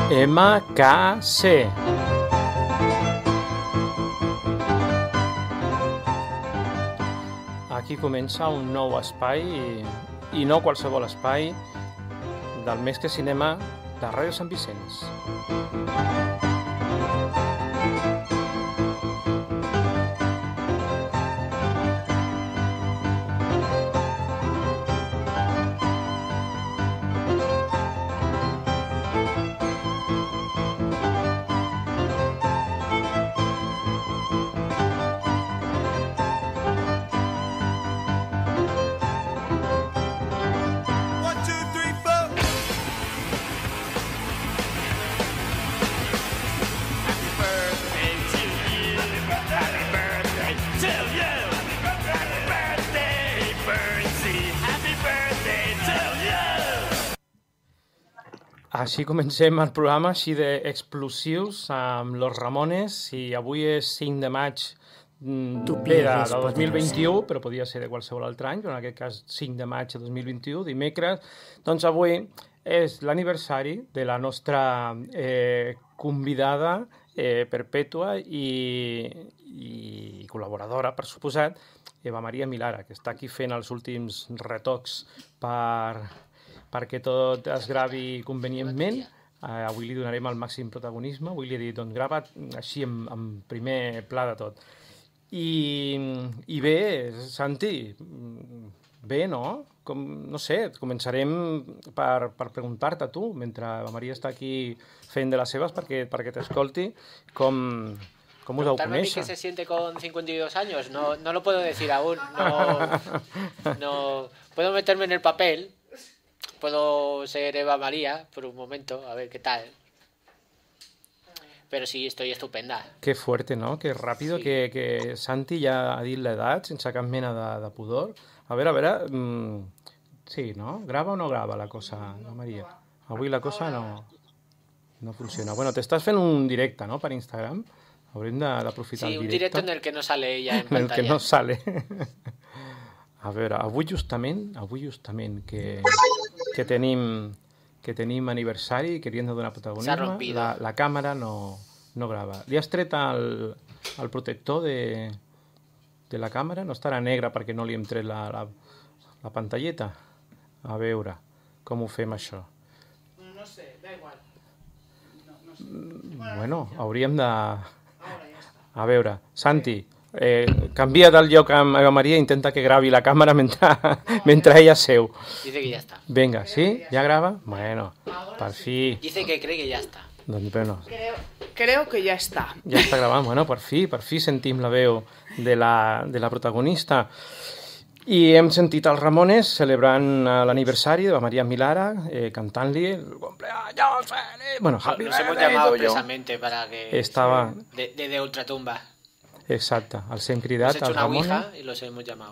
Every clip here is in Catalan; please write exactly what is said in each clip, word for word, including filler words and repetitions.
M K C. Aquí comença un nou espai, i no qualsevol espai, del Més que Cinema de Ràdio Sant Vicenç. Així comencem el programa, així d'explosius, amb Los Ramones, i avui és cinc de maig bé de dos mil vint-i-u, però podia ser de qualsevol altre any, però en aquest cas cinc de maig de dos mil vint-i-u, dimecres. Doncs avui és l'aniversari de la nostra eh, convidada eh, perpètua i, i col·laboradora, per suposat, Eva Maria Milara, que està aquí fent els últims retocs per... perquè tot es gravi convenientment. Uh, avui li donarem el màxim protagonisme. Avui li he dit, doncs grava així en, en primer pla de tot. I, i bé, Santi, bé, no? Com, no sé, començarem per, per preguntar-te a tu, mentre la Maria està aquí fent de les seves perquè, perquè t'escolti, com, com us heu conèixer. ¿Qué se siente con cincuenta y dos años? No, no lo puedo decir aún. No, no, puedo meterme en el papel. Puedo ser Eva María por un momento, a ver qué tal. Pero sí, estoy estupenda. Que fuerte, ¿no? Que ràpido, sí. que, que Santi ja ha dit l'edat sense cap mena de, de pudor. A veure, a veure... Mmm, sí, no? Grava o no grava la cosa, no, Maria? Avui la cosa no, no funciona. Bueno, t'estàs fent un directe, no?, per Instagram. Haurem d'aprofitar sí, el directe. Sí, un directe en el que no sale ella en pantalla. En el que no sale. A veure, avui justament, avui justament que, que, tenim, que tenim aniversari i que li hem de donar protagonisme, la, la càmera no, no grava. Li has tret el, el protector de, de la càmera? No estarà negra perquè no li hem tret la, la, la pantalleta? A veure, com ho fem això? No sé, da igual. No, no sé. Bueno, hauríem de... A veure, Santi... Eh, canvia del lloc amb Eva Maria i intenta que gravi la càmera mentre, mentre ella seu. Dice que ya está. Venga, ¿sí? ¿Ya graba? Bueno, per fi. Dice que cree que ya está. Doncs, bueno. Creo, creo que ya está. Ja està gravant. Bueno, per fi, per fi sentim la veu de la, de la protagonista. I hem sentit els Ramones celebrant l'aniversari de la Maria Milara, eh, cantant-li el cumpleaños feliz. Bueno, happy Nos hemos llamado precisamente para que... Estava... De, de, de ultratumba. Exacte, els hem cridat, els Ramon. Hemos hecho una ouija i los hemos llamado.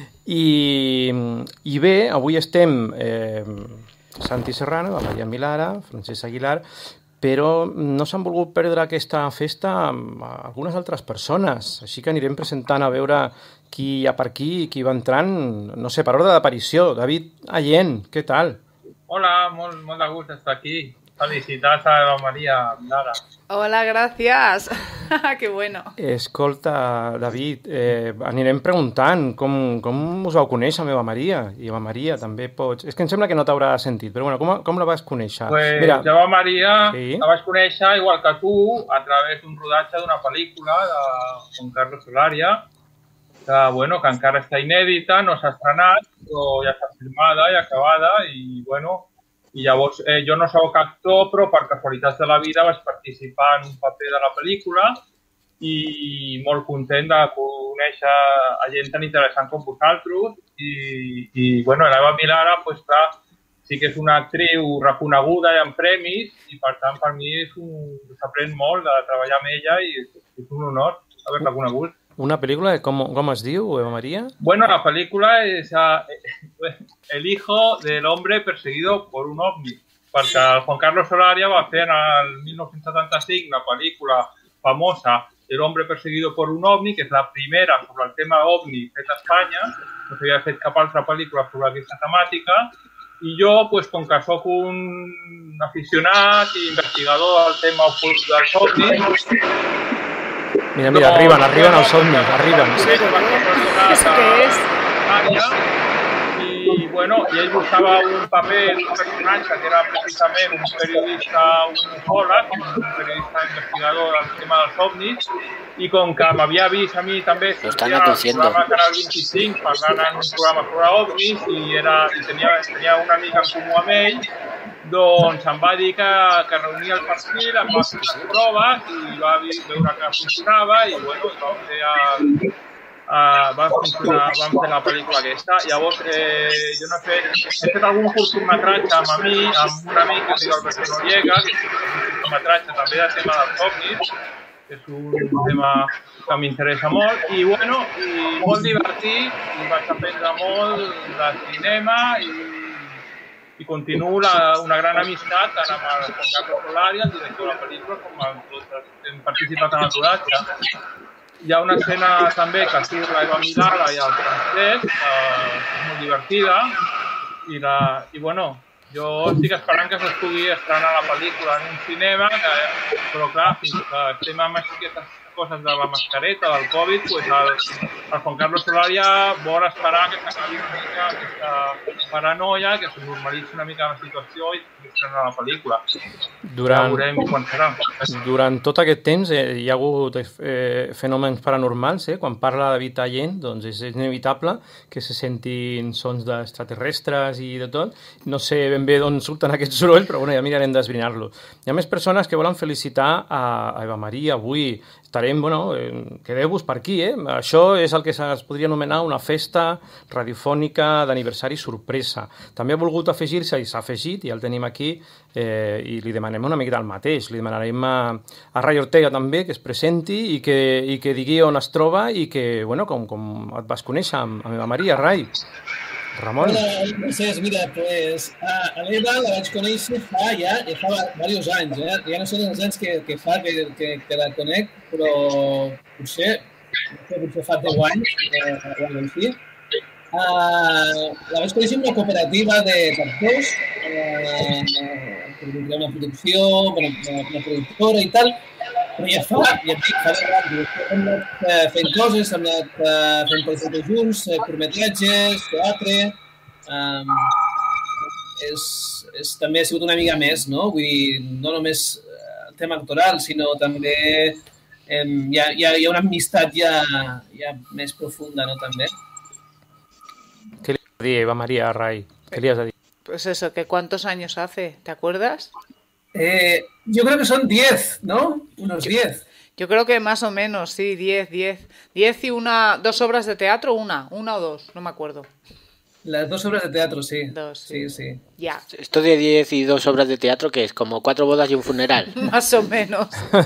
I, i bé, avui estem eh, Santi Serrano, la Maria Milara, Francesc Aguilar, però no s'han volgut perdre aquesta festa amb algunes altres persones, així que anirem presentant a veure qui hi ha per aquí i qui va entrant, no sé, per ordre d'aparició. David Allén, què tal? Hola, molt, molt de gust estar aquí. Felicitats a Eva Maria Milara. Hola, gracias. Qué bueno. Escolta, David, eh, anirem preguntant com, com us vau conèixer amb Eva Maria? I Eva Maria també pots... És que em sembla que no t'haurà sentit, però bueno, com, com la vas conèixer? Pues Mira, Eva Maria sí. La vaig conèixer, igual que tu, a través d'un rodatge d'una pel·lícula de Juan Carlos Solaria, que, bueno, que encara està inèdita, no s'ha estrenat, però ja està filmada i acabada, i, bueno... I llavors, eh, jo no soc actor, però per casualitats de la vida vaig participar en un paper de la pel·lícula i molt content de conèixer a gent tan interessant com vosaltres. I, i bueno, l'Eva Milara, pues, clar, sí que és una actriu reconeguda i amb premis i, per tant, per mi s'aprèn molt de treballar amb ella i és un honor haver-la conegut. Una pel·lícula, com, com es diu, Eva Maria? Bueno, la pel·lícula és uh, El hijo del hombre perseguido por un ovni, perquè el Juan Carlos Solaria va fer en el mil nou-cents setanta-cinc una pel·lícula famosa El hombre perseguido por un ovni, que és la primera sobre el tema ovni fet a Espanya, no s'havia fet cap altra pel·lícula sobre aquesta temàtica, I jo, pues, com que sóc un aficionat i investigador del tema dels ovnis... Mira, mira, arriben, arriben els ovnis, arriben. ¿Eso qué es? I, bueno, i ell buscava un paper, un personatge que era precisament un periodista, un ufòleg, un periodista investigador del tema dels ovnis, i com que m'havia vist a mi també sortia al programa Canal vint-i-cinc parlant en un programa sobre ovnis i, era, i tenia, tenia una mica en comú amb ell, doncs em va dir que, que reunia el perfil, em va fer les proves i va veure que funcionava i, bueno, va fer el... Uh, va funcionar, vam fer la pel·lícula aquesta. Llavors, eh, jo no he fet, he fet algun curtmetratge amb, mi, amb un amic que es diu Alberto Noriega, que és un curtmetratge també del tema dels ovnis, que és un tema que m'interessa molt, i bueno, i molt divertit, i vaig aprendre molt de cinema i, i continuo la, una gran amistat tant amb el Carlos Solari, el director de la pel·lícula, com amb tots els que hem participat en el rodatge. Hi ha una escena també que surt l'Eva Milala i el Francesc, eh, és molt divertida, i, la, i bueno, jo estic esperant que es pugui estrenar la pel·lícula en un cinema, que, però clar, fins que estem amb aquestes coses de la mascareta, del Covid, pues el, el Juan Carlos Solaria vol esperar que s'acabi una mica aquesta paranoia, que es normalitzi una mica la situació i estrenar la pel·lícula. Durant, ja veurem quan serà. Durant tot aquest temps eh, hi ha hagut eh, fenòmens paranormals, eh? Quan parla David Tallent, doncs és inevitable que se sentin sons d'extraterrestres i de tot. No sé ben bé d'on surten aquests sorolls, però bueno, ja mirarem d'esbrinar-lo. Hi ha més persones que volen felicitar a, a Eva Maria avui. Estarem, bueno, eh, quedeu-vos per aquí, eh? Això és el que es podria anomenar una festa radiofònica d'aniversari sorpresa. També ha volgut afegir-se, i s'ha afegit, i el tenim aquí, eh, i li demanem una mica del mateix. Li demanarem a, a Ray Ortega també que es presenti i que, i que digui on es troba i que, bueno, com, com et vas conèixer amb, amb Eva Maria, Ray. Ramon. Hola, Mercedes, mira, pues a l'Eva la vaig conèixer fa ja, ja fa diversos anys, eh? Ja no són els anys que, que fa que, que, que la conec, però potser, potser fa deu anys, eh, o alguna cosa així. Uh, la vaig conèixer en una cooperativa de tractors, eh, que tindria una producció, una, una productora i tal, però ja fa, ja dic, fa deu anys, hem anat uh, fent coses, hem anat uh, fent projectes junts, uh, curtmetratges, teatre, um, és, és, també ha sigut una mica més, no? Vull dir, no només el tema actoral, sinó també um, hi, ha, hi, ha, hi ha una amistat ja, ja més profunda, no? També. ¿Qué le has a decir, Eva María, Ray? ¿Qué le has a decir? Pues eso, que ¿cuántos años hace? ¿Te acuerdas? Eh, yo creo que son diez, ¿no? Unos diez. Yo creo que más o menos, sí, diez, diez. Diez y una, dos obras de teatro, una, una o dos, no me acuerdo. Las dos obras de teatro, sí. Dos, sí. Sí, sí. Ya. Esto de diez y dos obras de teatro, ¿qué es? Como cuatro bodas y un funeral. Más o menos.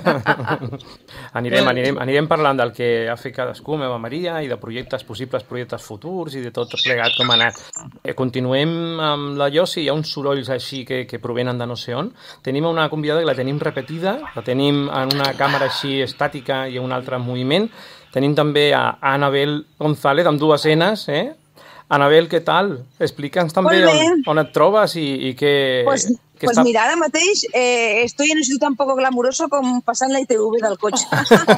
anirem, anirem, anirem parlant del que ha fet cadascú amb Eva Maria i de projectes, possibles projectes futurs i de tot plegat com ha anat. Eh, continuem amb la Llosi, hi ha uns sorolls així que, que provenen de no sé on. Tenim una convidada que la tenim repetida, la tenim en una càmera així estàtica i en un altre moviment. Tenim també a Anabel González amb dues enes, eh? Anabel, què tal? Explica'ns també on, on et trobes i, i què... Pues, què pues està... mira, ara mateix eh, estoy en un sitio tan poco glamuroso com passant la I T V del cotxe.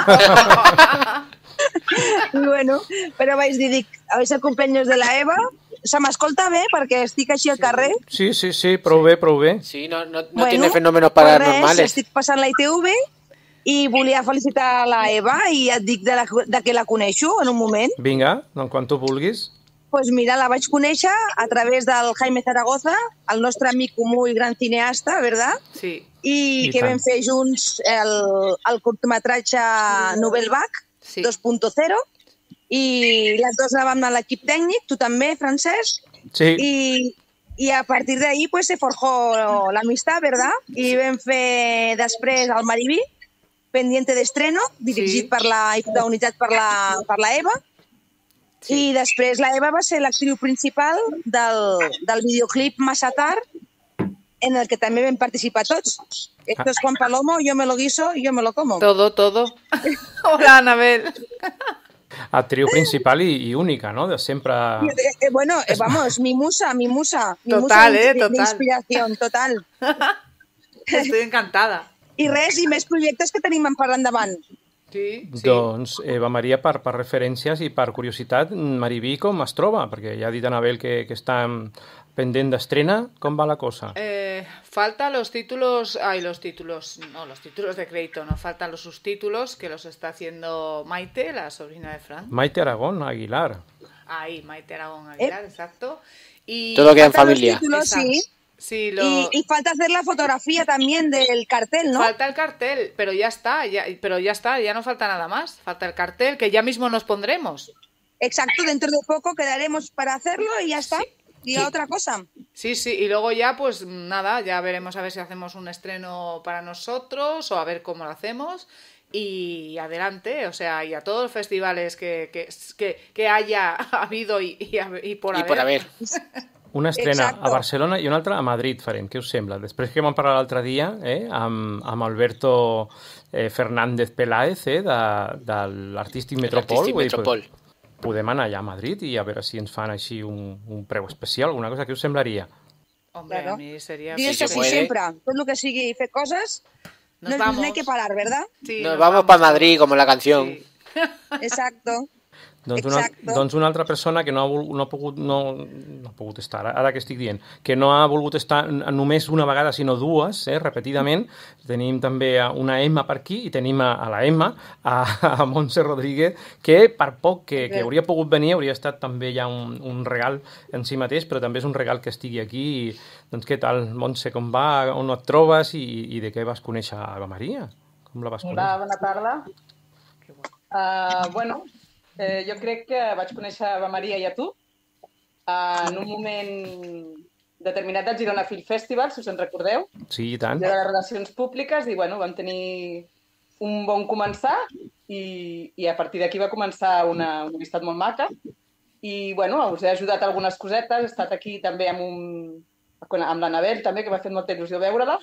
Bueno, però vaig dir, dic, a veure el cumpleaños de la Eva, se m'escolta bé perquè estic així al carrer? Sí, sí, sí, prou bé, prou bé. Sí, no, no, no bueno, tiene fenómenos paranormales. Pues res, estic passant la I T V i volia felicitar la Eva i et dic de, la, de que la coneixo en un moment. Vinga, doncs quan tu vulguis. Pues mira, la vaig conèixer a través del Jaime Zaragoza, el nostre amic comú i gran cineasta, ¿verdad? Sí. I, I que tant. Vam fer junts el, el curtmetratge Novelback sí. dos punt zero i les dues anàvem a l'equip tècnic, tu també, Francesc? Sí. I, i a partir d'ahí pues, se forjó l'amistat, ¿verdad? I vam fer després el Maribí, pendiente d'estreno, dirigit sí. per la, protagonitzat per la, per la Eva. Sí. I després la Eva va ser l'actriu principal del, del videoclip Massa tard, en el que també vam participar tots. Esto es Juan Palomo, yo me lo guiso y yo me lo como. Todo, todo. Hola, Anabel. actriu principal i, i única, ¿no? De sempre... Eh, eh, bueno, eh, vamos, mi musa, mi musa. Mi Total, musa eh, total. d'inspiració, total. Estic encantada. I res, i més projectes que tenim per endavant. Sí, sí. Doncs, Eva Maria, per, per referències i per curiositat, Mariví com es troba? Perquè ja ha dit Anabel que, que està pendent d'estrena. Com va la cosa? Eh, falta los títulos, ay, los títulos, no, los títulos de crédito, no, faltan los subtítulos que los está haciendo Maite, la sobrina de Fran. Maite Aragón Aguilar. Ahí, Maite Aragón Aguilar, eh. exacto. Y todo queda en familia. Títulos, sí. Sí, lo... y, y falta hacer la fotografía también del cartel, ¿no? Falta el cartel, pero ya está, ya, pero ya está, ya no falta nada más. Falta el cartel, que ya mismo nos pondremos. Exacto, dentro de poco quedaremos para hacerlo y ya está. Sí. Y sí. otra cosa. Sí, sí, y luego ya, pues nada, ya veremos a ver si hacemos un estreno para nosotros o a ver cómo lo hacemos. Y adelante, o sea, y a todos los festivales que, que, que, que haya habido y, y, y por haber. Y por haber. Una estrena Exacto. a Barcelona i una altra a Madrid farem, què us sembla? Després que vam parlar l'altre dia eh, amb, amb Alberto eh, Fernández Peláez eh, de, de l'Artístic Metropol, Artístic Metropol. Dir, podem anar allà a Madrid i a veure si ens fan així un, un preu especial, alguna cosa que us semblaria. Hombre, claro. a mí sería... Digues que sí, sempre. Tot el que sigui fer coses, nos no, vamos. no hay que parar, ¿verdad? Sí, nos, nos vamos, vamos para Madrid, como la canción. Sí. Exacto. Doncs una, doncs una altra persona que no ha, no ha pogut no, no ha pogut estar, ara que estic dient, que no ha volgut estar només una vegada, sinó dues, eh, repetidament. Tenim també una Emma per aquí i tenim a, a la Emma, a, a Montse Rodríguez, que per poc que, que hauria pogut venir, hauria estat també ja un, un regal en si mateix, però també és un regal que estigui aquí. I, doncs què tal, Montse, com va, on et trobes i, i de què vas conèixer a Eva Maria? Com la vas conèixer? Hola, bona tarda. Uh, bueno, Eh, jo crec que vaig conèixer Eva Maria i a tu eh, en un moment determinat del Girona Film Festival, si us en recordeu. Sí, i tant. De les relacions públiques i, bueno, vam tenir un bon començar i, i a partir d'aquí va començar una, una amistat molt maca i, bueno, us he ajudat algunes cosetes, he estat aquí també amb un... amb l'Anabel també, que m'ha fet molta il·lusió veure-la.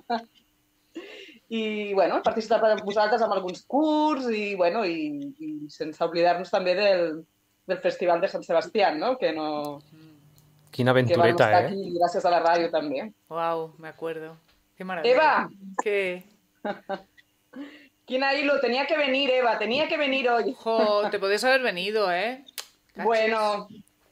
I, bueno, he participat amb vosaltres amb alguns curs i, bueno, i, i sense oblidar-nos també del, del Festival de Sant Sebastià, no? Que no... Quina aventureta, que vam estar eh? aquí gràcies a la ràdio també. Wow, me acuerdo. Qué maravilla. Eva! ¿Qué? Quina hilo, tenía que venir, Eva, tenía que venir hoy. Jo, te podías haber venido, ¿eh? Cachis. Bueno...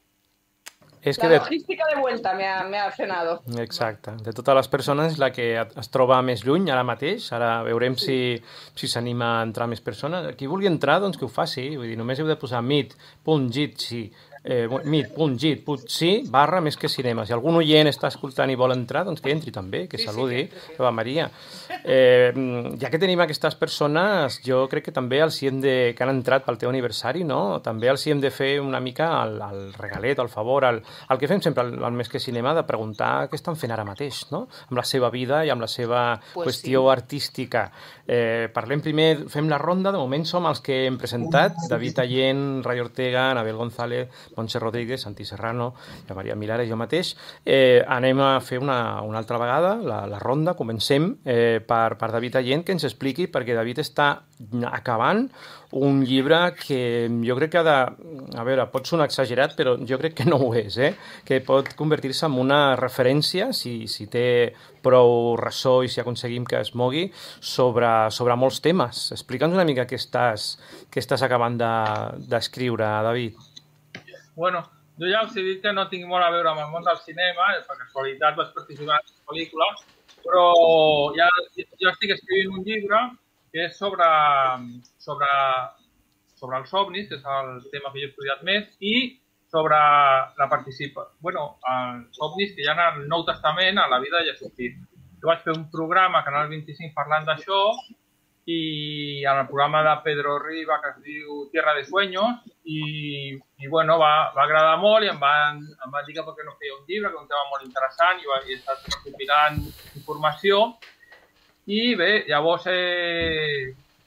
És que la de... logística de vuelta me ha, me ha frenado. Exacte. De totes les persones, la que es troba més lluny ara mateix. Ara veurem si, si s'anima a entrar més persones. Qui vulgui entrar, doncs que ho faci. Vull dir, només heu de posar meet punt jitsi eh, meet punt jitsi barra més que cinema. Si algun oient està escoltant i vol entrar, doncs que entri també, que sí, saludi. Sí, que Eva Maria. Eh, ja que tenim aquestes persones, jo crec que també els hi hem de... que han entrat pel teu aniversari, no? També els hi hem de fer una mica el, el regalet, el favor, el, el que fem sempre al, al Més que Cinema, de preguntar què estan fent ara mateix, no? Amb la seva vida i amb la seva pues qüestió sí. artística. Eh, parlem primer, fem la ronda, de moment som els que hem presentat, David Allén, Ray Ortega, Anabel González, Montse Rodríguez, Santi Serrano, i Maria Milà i jo mateix. Eh, anem a fer una, una altra vegada la, la ronda, comencem eh, per, per David Allén, que ens expliqui, perquè David està acabant un llibre que jo crec que ha de... A veure, pot sonar exagerat, però jo crec que no ho és, eh? Que pot convertir-se en una referència, si, si té prou ressò i si aconseguim que es mogui, sobre, sobre molts temes. Explica'ns una mica què estàs, què estàs acabant d'escriure, de, David. Bueno, jo ja us he dit que no tinc molt a veure amb el món del cinema, per casualitat vaig participar en aquesta pel·lícula, però ja, jo estic escrivint un llibre que és sobre, sobre, sobre els ovnis, que és el tema que jo he estudiat més, i sobre la participació, bueno, els ovnis que hi ha al Nou Testament, a la vida de Jesucrist. Jo vaig fer un programa a Canal vint-i-cinc parlant d'això, i en el programa de Pedro Riba, que es diu Tierra de Sueños, i, i bueno, va, va agradar molt i em van, em van dir que perquè no feia un llibre, que era un tema molt interessant, i, va, i he estat recopilant informació. I bé, llavors he,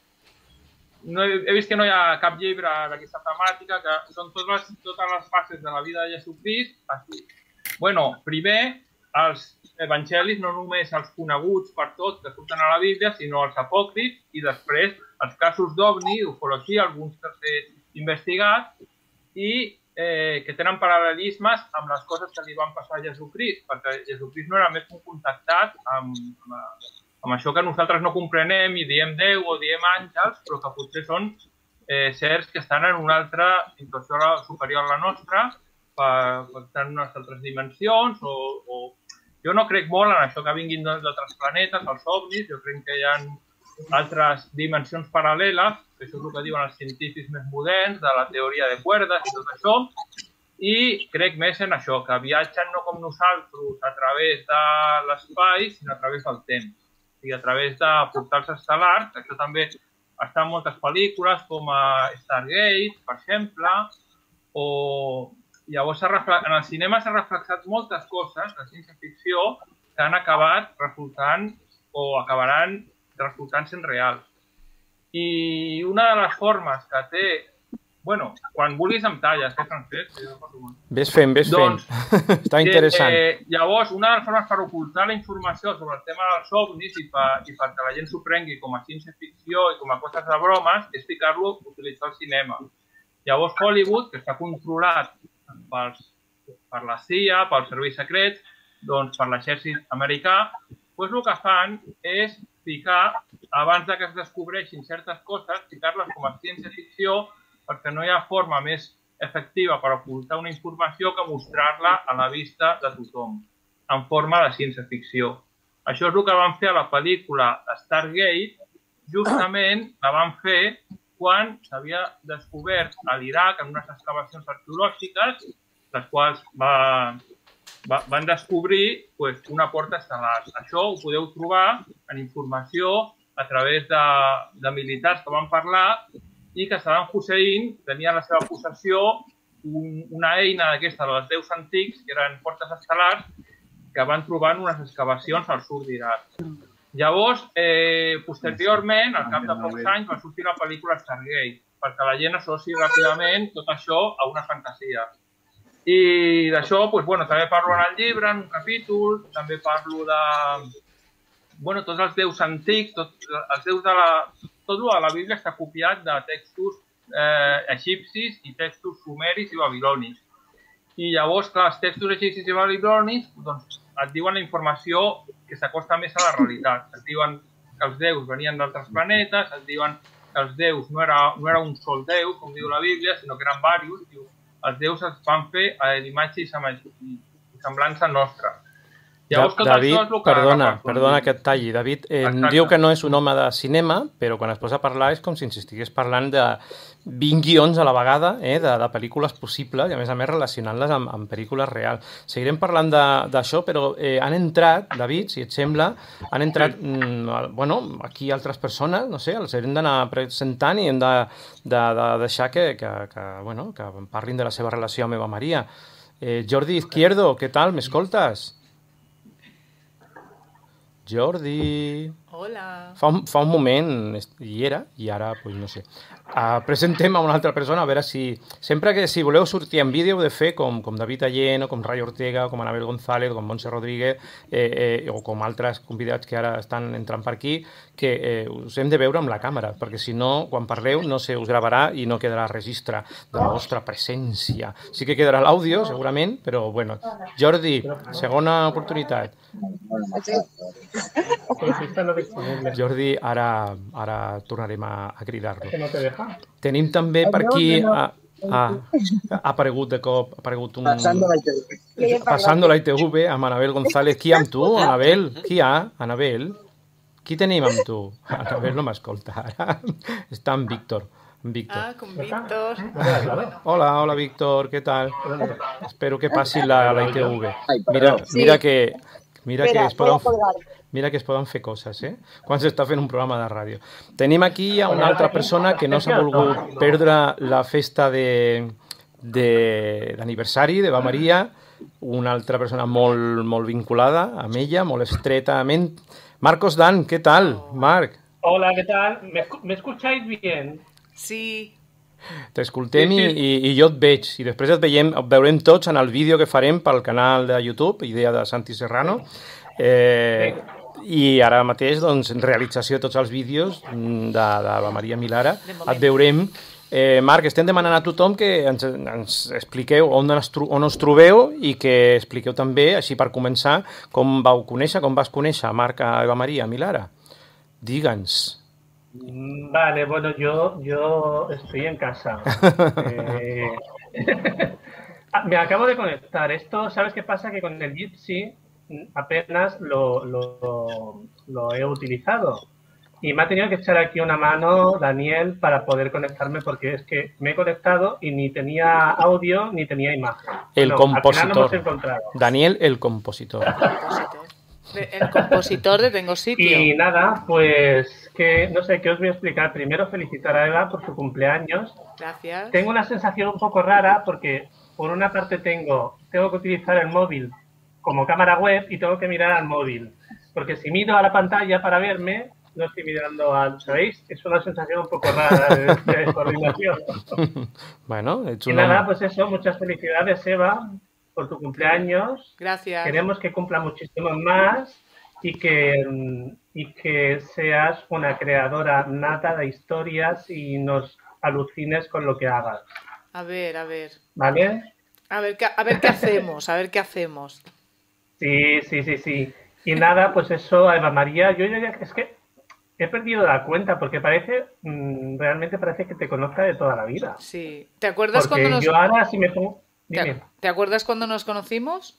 no he, he vist que no hi ha cap llibre d'aquesta temàtica, que són totes les, totes les fases de la vida de Jesucrist. Bueno, primer, els evangelis, no només els coneguts per tots que surten a la Bíblia, sinó els apòcrifs, i després els casos d'ovni, d'ufologia, alguns tercers investigat i eh, que tenen paral·lelismes amb les coses que li van passar a Jesucrist, perquè Jesucrist no era més que un contactat amb, amb, amb això que nosaltres no comprenem i diem Déu o diem àngels, però que potser són eh, certs que estan en una altra situació superior a la nostra, per, per estar en unes altres dimensions o, o... Jo no crec molt en això que vinguin d'altres planetes, els ovnis, jo crec que hi ha altres dimensions paral·leles, que això és el que diuen els científics més moderns, de la teoria de cuerdes i tot això, i crec més en això, que viatgen no com nosaltres a través de l'espai, sinó a través del temps, o sigui, a través de portals estel·lars. Això també està en moltes pel·lícules, com a Stargate, per exemple, o llavors en el cinema s'ha reflexat moltes coses de ciència-ficció que han acabat resultant o acabaran resultant sent reals. I una de les formes que té... Bueno, quan vulguis em talles, eh, Francesc? Ves fent, ves fent. Està interessant. Eh, llavors, una de les formes per ocultar la informació sobre el tema dels ovnis i, per, i perquè la gent s'ho prengui com a ciència-ficció i com a coses de bromes és ficar-lo a utilitzar el cinema. Llavors, Hollywood, que està controlat pels, per la C I A, pels serveis secrets, doncs per l'exèrcit americà, doncs el que fan és ficar, abans que es descobreixin certes coses, ficar-les com a ciència-ficció perquè no hi ha forma més efectiva per ocultar una informació que mostrar-la a la vista de tothom, en forma de ciència-ficció. Això és el que van fer a la pel·lícula Stargate, justament la van fer quan s'havia descobert a l'Iraq en unes excavacions arqueològiques, les quals va... van descobrir pues, una porta estel·lar. Això ho podeu trobar en informació a través de, de militars que van parlar i que Saddam Hussein tenia a la seva possessió un, una eina d'aquesta dels déus antics, que eren portes estel·lars, que van trobar en unes excavacions al sud d'Iraq. Llavors, eh, posteriorment, al cap de pocs anys, va sortir la pel·lícula Stargate, perquè la gent associ ràpidament tot això a una fantasia. I d'això, doncs, bueno, també parlo en el llibre, en un capítol, també parlo de bueno, tots els déus antics, tot, els déus de la, tot el de la Bíblia està copiat de textos eh, egipcis i textos sumeris i babilonis. I llavors, clar, els textos egipcis i babilonis doncs, et diuen la informació que s'acosta més a la realitat. Et diuen que els déus venien d'altres planetes, et diuen que els déus no era, no era un sol déu, com diu la Bíblia, sinó que eren diversos. Els déus es van fer a l'imatge i semblança nostra. Llavors, tot David, això és el que perdona, perdona que et talli. David eh, diu que no és un home de cinema, però quan es posa a parlar és com si ens estigués parlant de vint guions a la vegada, eh, de, de pel·lícules possibles, i a més a més relacionant-les amb, amb pel·lícules reals. Seguirem parlant d'això, però eh, han entrat, David, si et sembla, han entrat, sí. mm, bueno, aquí altres persones, no sé, els hem d'anar presentant i hem de, de, de deixar que, que, que, bueno, que parlin de la seva relació amb Eva Maria. Eh, Jordi Izquierdo, què tal? M'escoltes? Jordi... Hola. Fa un, fa un moment hi era, i ara, pues, no sé. Uh, presentem a una altra persona, a veure si... Sempre que si voleu sortir en vídeo, de fer com, com David Alleno, com Ray Ortega, com Anabel González, com Montse Rodríguez, eh, eh, o com altres convidats que ara estan entrant per aquí, que eh, us hem de veure amb la càmera, perquè si no, quan parleu, no se us gravarà i no quedarà registre de la vostra presència. Sí que quedarà l'àudio, segurament, però, bueno. Jordi, segona oportunitat. Jordi, ara, ara tornarem a, a cridar-lo. Tenim també per aquí... A, a, ha aparegut de cop, ha aparegut un... Passando la I T V. Passando la I T V amb Anabel González. Qui amb tu, Anabel? Qui hi ha, Anabel? Qui tenim amb tu? Anabel no m'escolta ara. Està amb Víctor. Víctor. Ah, con Víctor. Hola, hola Víctor, què tal? Espero que passi la, la I T V. Mira, mira que... Mira que, es poden, mira que es poden fer coses, eh? Quan s'està fent un programa de ràdio. Tenim aquí a una altra persona que no s'ha volgut perdre la festa d'aniversari d'Eva Maria, una altra persona molt, molt vinculada amb ella, molt estretament. Marcos Dan, què tal, Marc? Hola, què tal? ¿Me escucháis bien? Sí. T'escoltem sí, sí. i, i jo et veig. I després et, veiem, et veurem tots en el vídeo que farem pel canal de YouTube, Idea de Santi Serrano. Eh, I ara mateix, doncs, en realització de tots els vídeos de, de la Maria Milara, et veurem Eh, Marc, estem demanant a tothom que ens, ens expliqueu on, es, on us trobeu i que expliqueu també, així per començar, com vau conèixer, com vas conèixer Marc a Eva María Milara. Díganos. Vale, bueno, yo, yo estoy en casa. eh... Me acabo de conectar. Esto, ¿sabes qué pasa? Que con el Jitsi apenas lo, lo, lo he utilizado. Y me ha tenido que echar aquí una mano Daniel para poder conectarme porque es que me he conectado y ni tenía audio ni tenía imagen. El bueno, compositor. Al final no Daniel, el compositor. El compositor de Tengo Sitio. Y nada, pues que no sé qué os voy a explicar. Primero felicitar a Eva por su cumpleaños. Gracias. Tengo una sensación un poco rara porque por una parte tengo, tengo que utilizar el móvil como cámara web y tengo que mirar al móvil. Porque si miro a la pantalla para verme, no estoy mirando al... ¿Sabéis? Es una sensación un poco rara de, de coordinación. Bueno, hecho y una... nada, pues eso, muchas felicidades, Eva, por tu cumpleaños. Gracias. Queremos que cumpla muchísimo más y que, y que seas una creadora nata de historias y nos alucines con lo que hagas. A ver, a ver. ¿Vale? A ver, a ver qué hacemos, a ver qué hacemos. Sí, sí, sí, sí. Y nada, pues eso, a Eva María, yo ya es que he perdido la cuenta porque parece, mmm, realmente parece que te conozca de toda la vida. Sí. ¿Te acuerdas porque cuando nos... yo ahora si me pongo... ¿Te, ¿Te acuerdas cuando nos conocimos?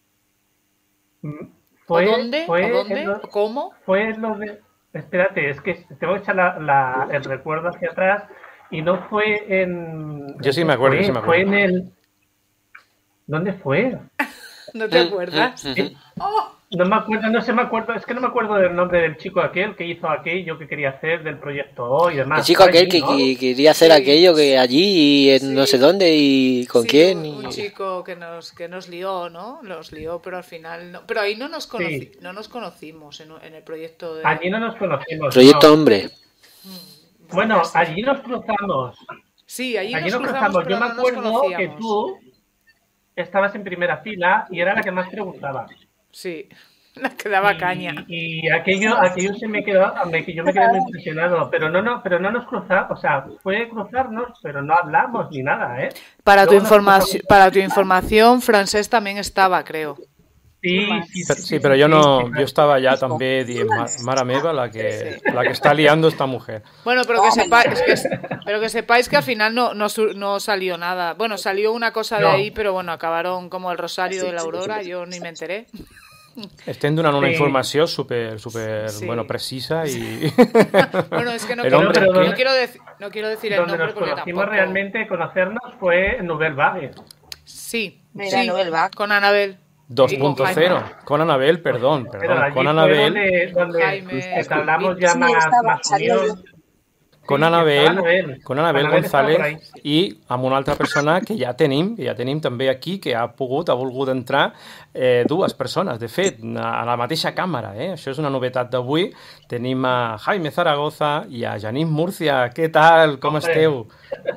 Fue, ¿O dónde? Fue ¿O dónde? Lo, ¿O cómo? Fue lo de... Espérate, es que tengo que echar la, la, el recuerdo hacia atrás y no fue en... Yo sí me acuerdo, fue, sí me acuerdo. Fue en el... ¿Dónde fue? ¿No te acuerdas? ¿Eh? Oh. No me acuerdo, no se me acuerdo, es que no me acuerdo del nombre del chico aquel que hizo aquello que quería hacer del proyecto O y demás. El chico aquel allí, ¿no? que, que quería hacer sí. aquello que allí y en sí. no sé dónde y con sí, quién. Un, y... un chico que nos que nos lió, ¿no? Nos lió, pero al final no. Pero ahí no nos conoci sí. no nos conocimos en, en el proyecto de... Allí no nos conocimos. Proyecto no. Hombre. Bueno, allí nos cruzamos. Sí, allí, allí nos, nos cruzamos. cruzamos. Yo no me acuerdo que tú estabas en primera fila y era la que más preguntaba. Sí. La que daba y, caña. Y aquello, aquello se me quedó, que yo me quedé muy impresionado, pero no, no, pero no nos cruzamos, o sea, fue cruzarnos, pero no hablamos ni nada, ¿eh? Para tu información, para tu información, Francés también estaba, creo. Sí, sí, sí, sí, sí, pero yo no, yo estaba ya también dient, mare meva, la que, sí. la que está liando esta mujer. Bueno, pero que sepáis, que, pero que sepáis que al final no, no, no salió nada. Bueno, salió una cosa de no. ahí, pero bueno, acabaron como el Rosario sí, de la Aurora, sí, sí, yo ni me enteré. Estem donant una sí. informació super, super sí. bueno, precisa y... Bueno, es que no, quiero, pero, no, no, quiero, dec no quiero decir el nombre nos porque conocimos tampoco... realmente, conocernos fue en Nouvelle Vague. Sí, Mira, sí, Nouvelle Vague. Con Anabel. dos punto cero, con Anabel, perdón, perdón, con Anabel. Donde, donde Jaime, establamos ya sí, más, más unión. Con sí, Anabel, Anabel, con Anabel Anabel González i amb una altra persona que ja tenim, que ja tenim també aquí, que ha pogut, ha volgut entrar eh, dues persones, de fet, a la mateixa càmera, eh? Això és una novetat d'avui. Tenim a Jaime Zaragoza i a Janine Murcia. Què tal? Com Hombre. esteu?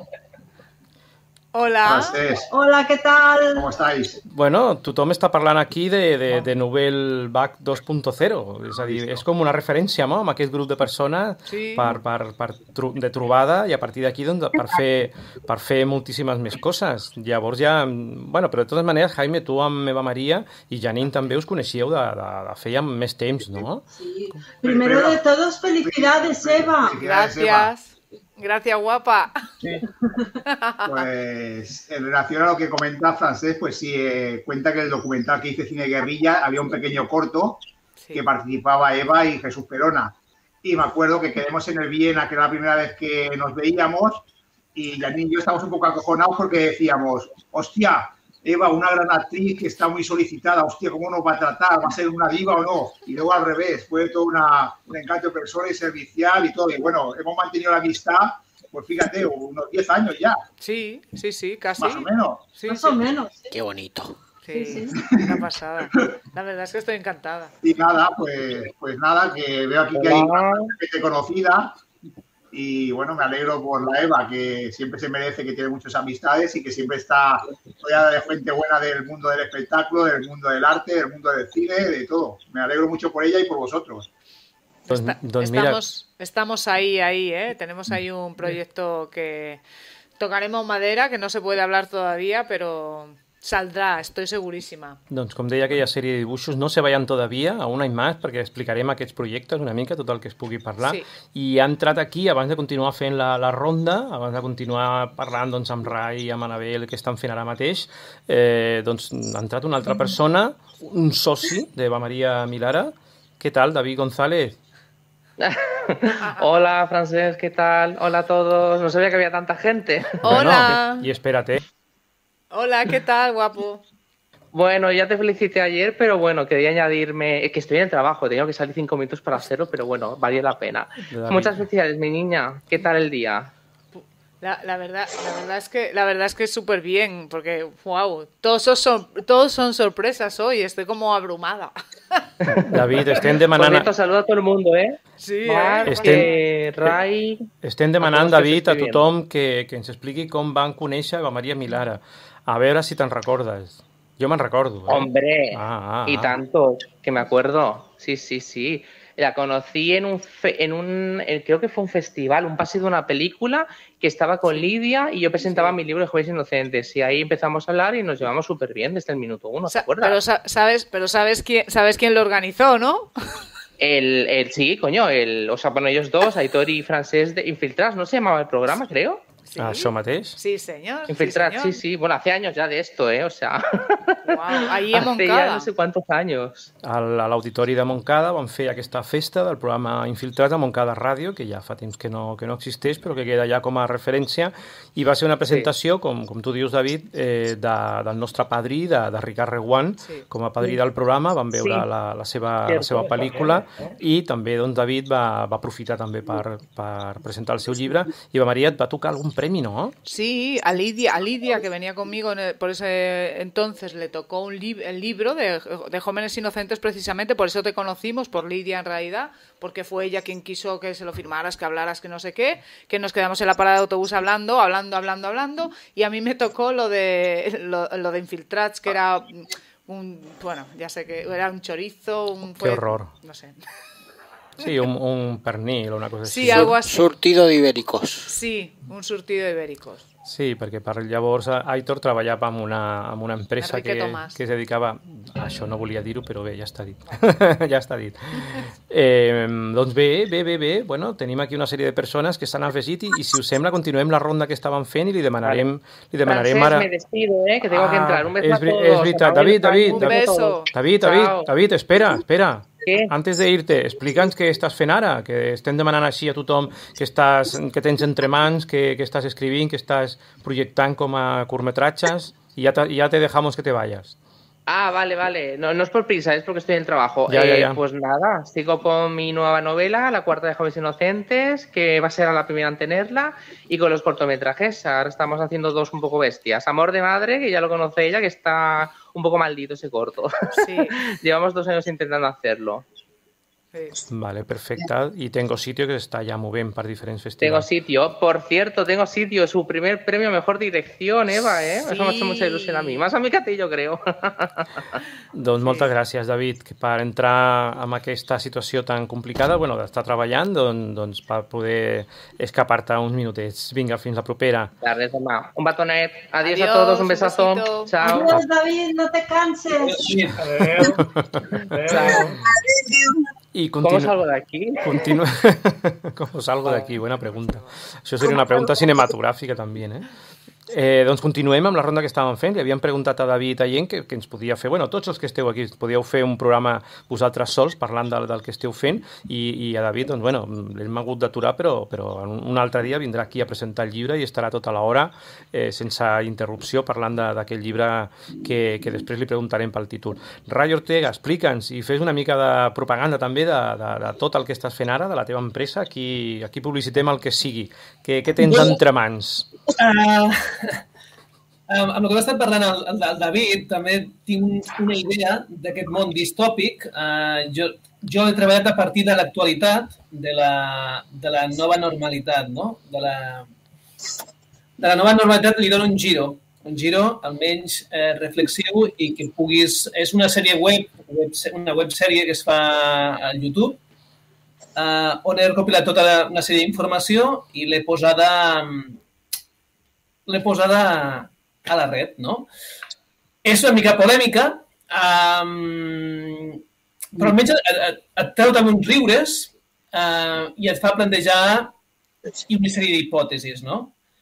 Hola. Hola, ¿qué tal? ¿Cómo estáis? Bueno, tothom està parlant aquí de, de, de Nouvelle Vague dos punto cero, és a dir, és com una referència, no?, amb aquest grup de persones sí. per, per, per tru, de trobada i a partir d'aquí doncs, per, fer, per fer moltíssimes més coses. Llavors ja, bueno, però de totes maneres, Jaime, tu amb Eva María i Janine també us coneixíeu de, de, de feia més temps, ¿no? Sí. Primero de todos, felicidades, Eva. Gracias. Gracias, guapa. Sí. Pues en relación a lo que comenta Francés, pues sí, eh, cuenta que el documental que hice Cine Guerrilla había un pequeño corto sí. que participaba Eva y Jesús Perona. Y me acuerdo que quedamos en el Viena, que era la primera vez que nos veíamos, y Janine y yo estábamos un poco acojonados porque decíamos, hostia, Eva, una gran actriz que está muy solicitada, hostia, ¿cómo nos va a tratar? ¿Va a ser una diva o no? Y luego al revés, fue todo una, un encanto de persona y servicial y todo. Y bueno, hemos mantenido la amistad, pues fíjate, unos diez años ya. Sí, sí, sí, casi. Más o menos. Sí, Más sí. o menos. Qué bonito. Sí, sí, una pasada. La verdad es que estoy encantada. Y nada, pues, pues nada, que veo aquí que hay gente conocida. Y bueno, me alegro por la Eva, que siempre se merece, que tiene muchas amistades y que siempre está rodeada de gente buena del mundo del espectáculo, del mundo del arte, del mundo del cine, de todo. Me alegro mucho por ella y por vosotros. Está, doncs mira... estamos, estamos ahí, ahí, ¿eh? Tenemos ahí un proyecto que tocaremos madera, que no se puede hablar todavía, pero saldrà, estoy seguríssima. Doncs com deia aquella sèrie de dibuixos, no se vayan todavía, aún hay más, perquè explicarem aquests projectes una mica, tot el que es pugui parlar. Sí. I ha entrat aquí, abans de continuar fent la, la ronda, abans de continuar parlant doncs, amb Rai i amb Anabel, que estan fent ara mateix, eh, doncs ha entrat una altra persona, un soci d'Eva Maria Milara. Què tal, David González? Hola, Francesc, ¿qué tal? Hola a todos. No sabía que había tanta gente. Hola. Bueno, y espérate. Hola, ¿qué tal, guapo? Bueno, ya te felicité ayer, pero bueno, quería añadirme que estoy en el trabajo, he tenido que salir cinco minutos para hacerlo, pero bueno, valía la pena. Muchas felicidades, mi niña. ¿Qué tal el día? La, la verdad, la verdad es que la verdad es que es súper bien, porque wow, todos son todos son sorpresas hoy, estoy como abrumada. David, estem demanant... Por cierto, saluda a todo el mundo, eh? Sí, Marc, eh? Estem, Rai... Estem demanant, David, a tothom que, que ens expliqui com van conèixer Eva Maria Milara. A veure si te'n recordes. Jo me'n recordo. ¿eh? Hombre, ah, ah, y ah. tanto, que me acuerdo. Sí, sí, sí. La conocí en un, fe, en un, creo que fue un festival, un pase de una película que estaba con Lidia y yo presentaba sí. mi libro de Jóvenes Inocentes y ahí empezamos a hablar y nos llevamos súper bien desde el minuto uno, ¿te acuerdas? Pero sabes, pero sabes quién, sabes quién lo organizó, ¿no? El, el sí, coño, el, o sea, bueno, ellos dos, Aitor y Francesc de Infiltrados, ¿no se llamaba el programa, creo? Sí. Això mateix? Sí, señor. Infiltrados, sí, sí, sí. Bueno, hace años ya de esto, ¿eh? O sea... Wow, ahí en hace Moncada. ya no sé cuántos años. A l'auditori de Moncada vam fer aquesta festa del programa Infiltrats a Moncada Ràdio, que ja fa temps que no, que no existeix, però que queda ja com a referència, i va ser una presentació, sí. com, com tu dius, David, eh, de, del nostre padrí, de, de Ricard Reguant, sí. com a padrí sí. del programa, vam veure sí. la, la, seva, la seva pel·lícula, i també doncs, David va, va aprofitar també per, per presentar el seu llibre, i Eva Maria et va tocar algun premi, ¿no? Sí, a Lidia, a Lidia que venía conmigo en el, por ese entonces le tocó un li el libro de, de Jóvenes Inocentes precisamente, por eso te conocimos, por Lidia en realidad, porque fue ella quien quiso que se lo firmaras, que hablaras, que no sé qué, que nos quedamos en la parada de autobús hablando, hablando, hablando, hablando, y a mí me tocó lo de lo, lo de Infiltrats, que era un, bueno, ya sé que era un chorizo, un... Qué horror. No sé... Sí, un, un pernil o una cosa així. Sí, algo así. Surtido d'ibèricos. Sí, un surtido d'ibèricos. Sí, perquè per llavors Aitor treballava amb una, amb una empresa que, que es dedicava... Això no volia dir-ho, però bé, ja està dit. ja està dit. Eh, doncs bé, bé, bé, bé. Bueno, tenim aquí una sèrie de persones que s'han afegit i, i si us sembla continuem la ronda que estàvem fent i li demanarem, li demanarem Francesc, ara... me despido, eh, que tengo ah, que entrar. Un beso és, a todos. És veritat. David, David, un beso. David, David, David, espera, espera. ¿Qué? Antes de irte, explica'ns què estàs fent ara, que estem demanant així a tothom que, estàs, que tens entre mans, que, que estàs escrivint, que estàs projectant com a curtmetratges y ya te, ya te dejamos que te vayas. Ah, vale, vale. No, no es por prisa, es porque estoy en el trabajo. Ya, eh, ya, ya. Pues nada, sigo con mi nueva novela, La cuarta de Jóvenes Inocentes, que va a ser la primera en tenerla, y con los cortometrajes. Ahora estamos haciendo dos un poco bestias. Amor de Madre, que ya lo conoce ella, que está un poco maldito ese corto. Sí. Llevamos dos años intentando hacerlo. Sí. Vale, perfecte. I Tengo Sitio, que està ja movent per diferents festivals. Tengo Sitio. Por cierto, Tengo Sitio, su primer premio a Mejor Dirección, Eva, ¿eh? Sí. Eso me ha hecho mucha ilusión a mí. Más a mi que a ti, yo creo. Doncs moltes gràcies, David, per entrar en aquesta situació tan complicada, bueno, d'estar treballant, doncs, doncs per poder escapar-te uns minutets. Vinga, fins la propera. Res, demà. Un batonet. Adiós, Adiós, a todos, un besazo. un besito. Chao. Adiós, David, no te canses. Chao. I continu... ¿Cómo salgo de aquí? Continu... ¿Cómo salgo de aquí? Buena pregunta. Això seria una pregunta cinematogràfica també, eh? Eh, doncs continuem amb la ronda que estàvem fent. Li havíem preguntat a David Allent que, que ens podia fer, bueno, tots els que esteu aquí podíeu fer un programa vosaltres sols parlant del, del que esteu fent i, i a David, doncs bueno, l'hem hagut d'aturar però, però un altre dia vindrà aquí a presentar el llibre i estarà tota l'hora eh, sense interrupció parlant d'aquell llibre que, que després li preguntarem pel títol. Rai Ortega, explica'ns i fes una mica de propaganda també de, de, de tot el que estàs fent ara, de la teva empresa. Aquí, aquí publicitem el que sigui. Què, què tens entre mans? Uh, amb el que va estar parlant el, el, el David, també tinc una idea d'aquest món distòpic. Uh, jo, jo he treballat a partir de l'actualitat, de, la, de la nova normalitat, no? De la, de la nova normalitat li dono un giro, un giro almenys eh, reflexiu i que puguis... És una sèrie web, web una websèrie que es fa a YouTube, on he recopilat tota una sèrie d'informació i l'he posada l'he posada a la red, no? És una mica polèmica, però almenys et treu també uns riures i et fa plantejar una sèrie d'hipòtesis, no?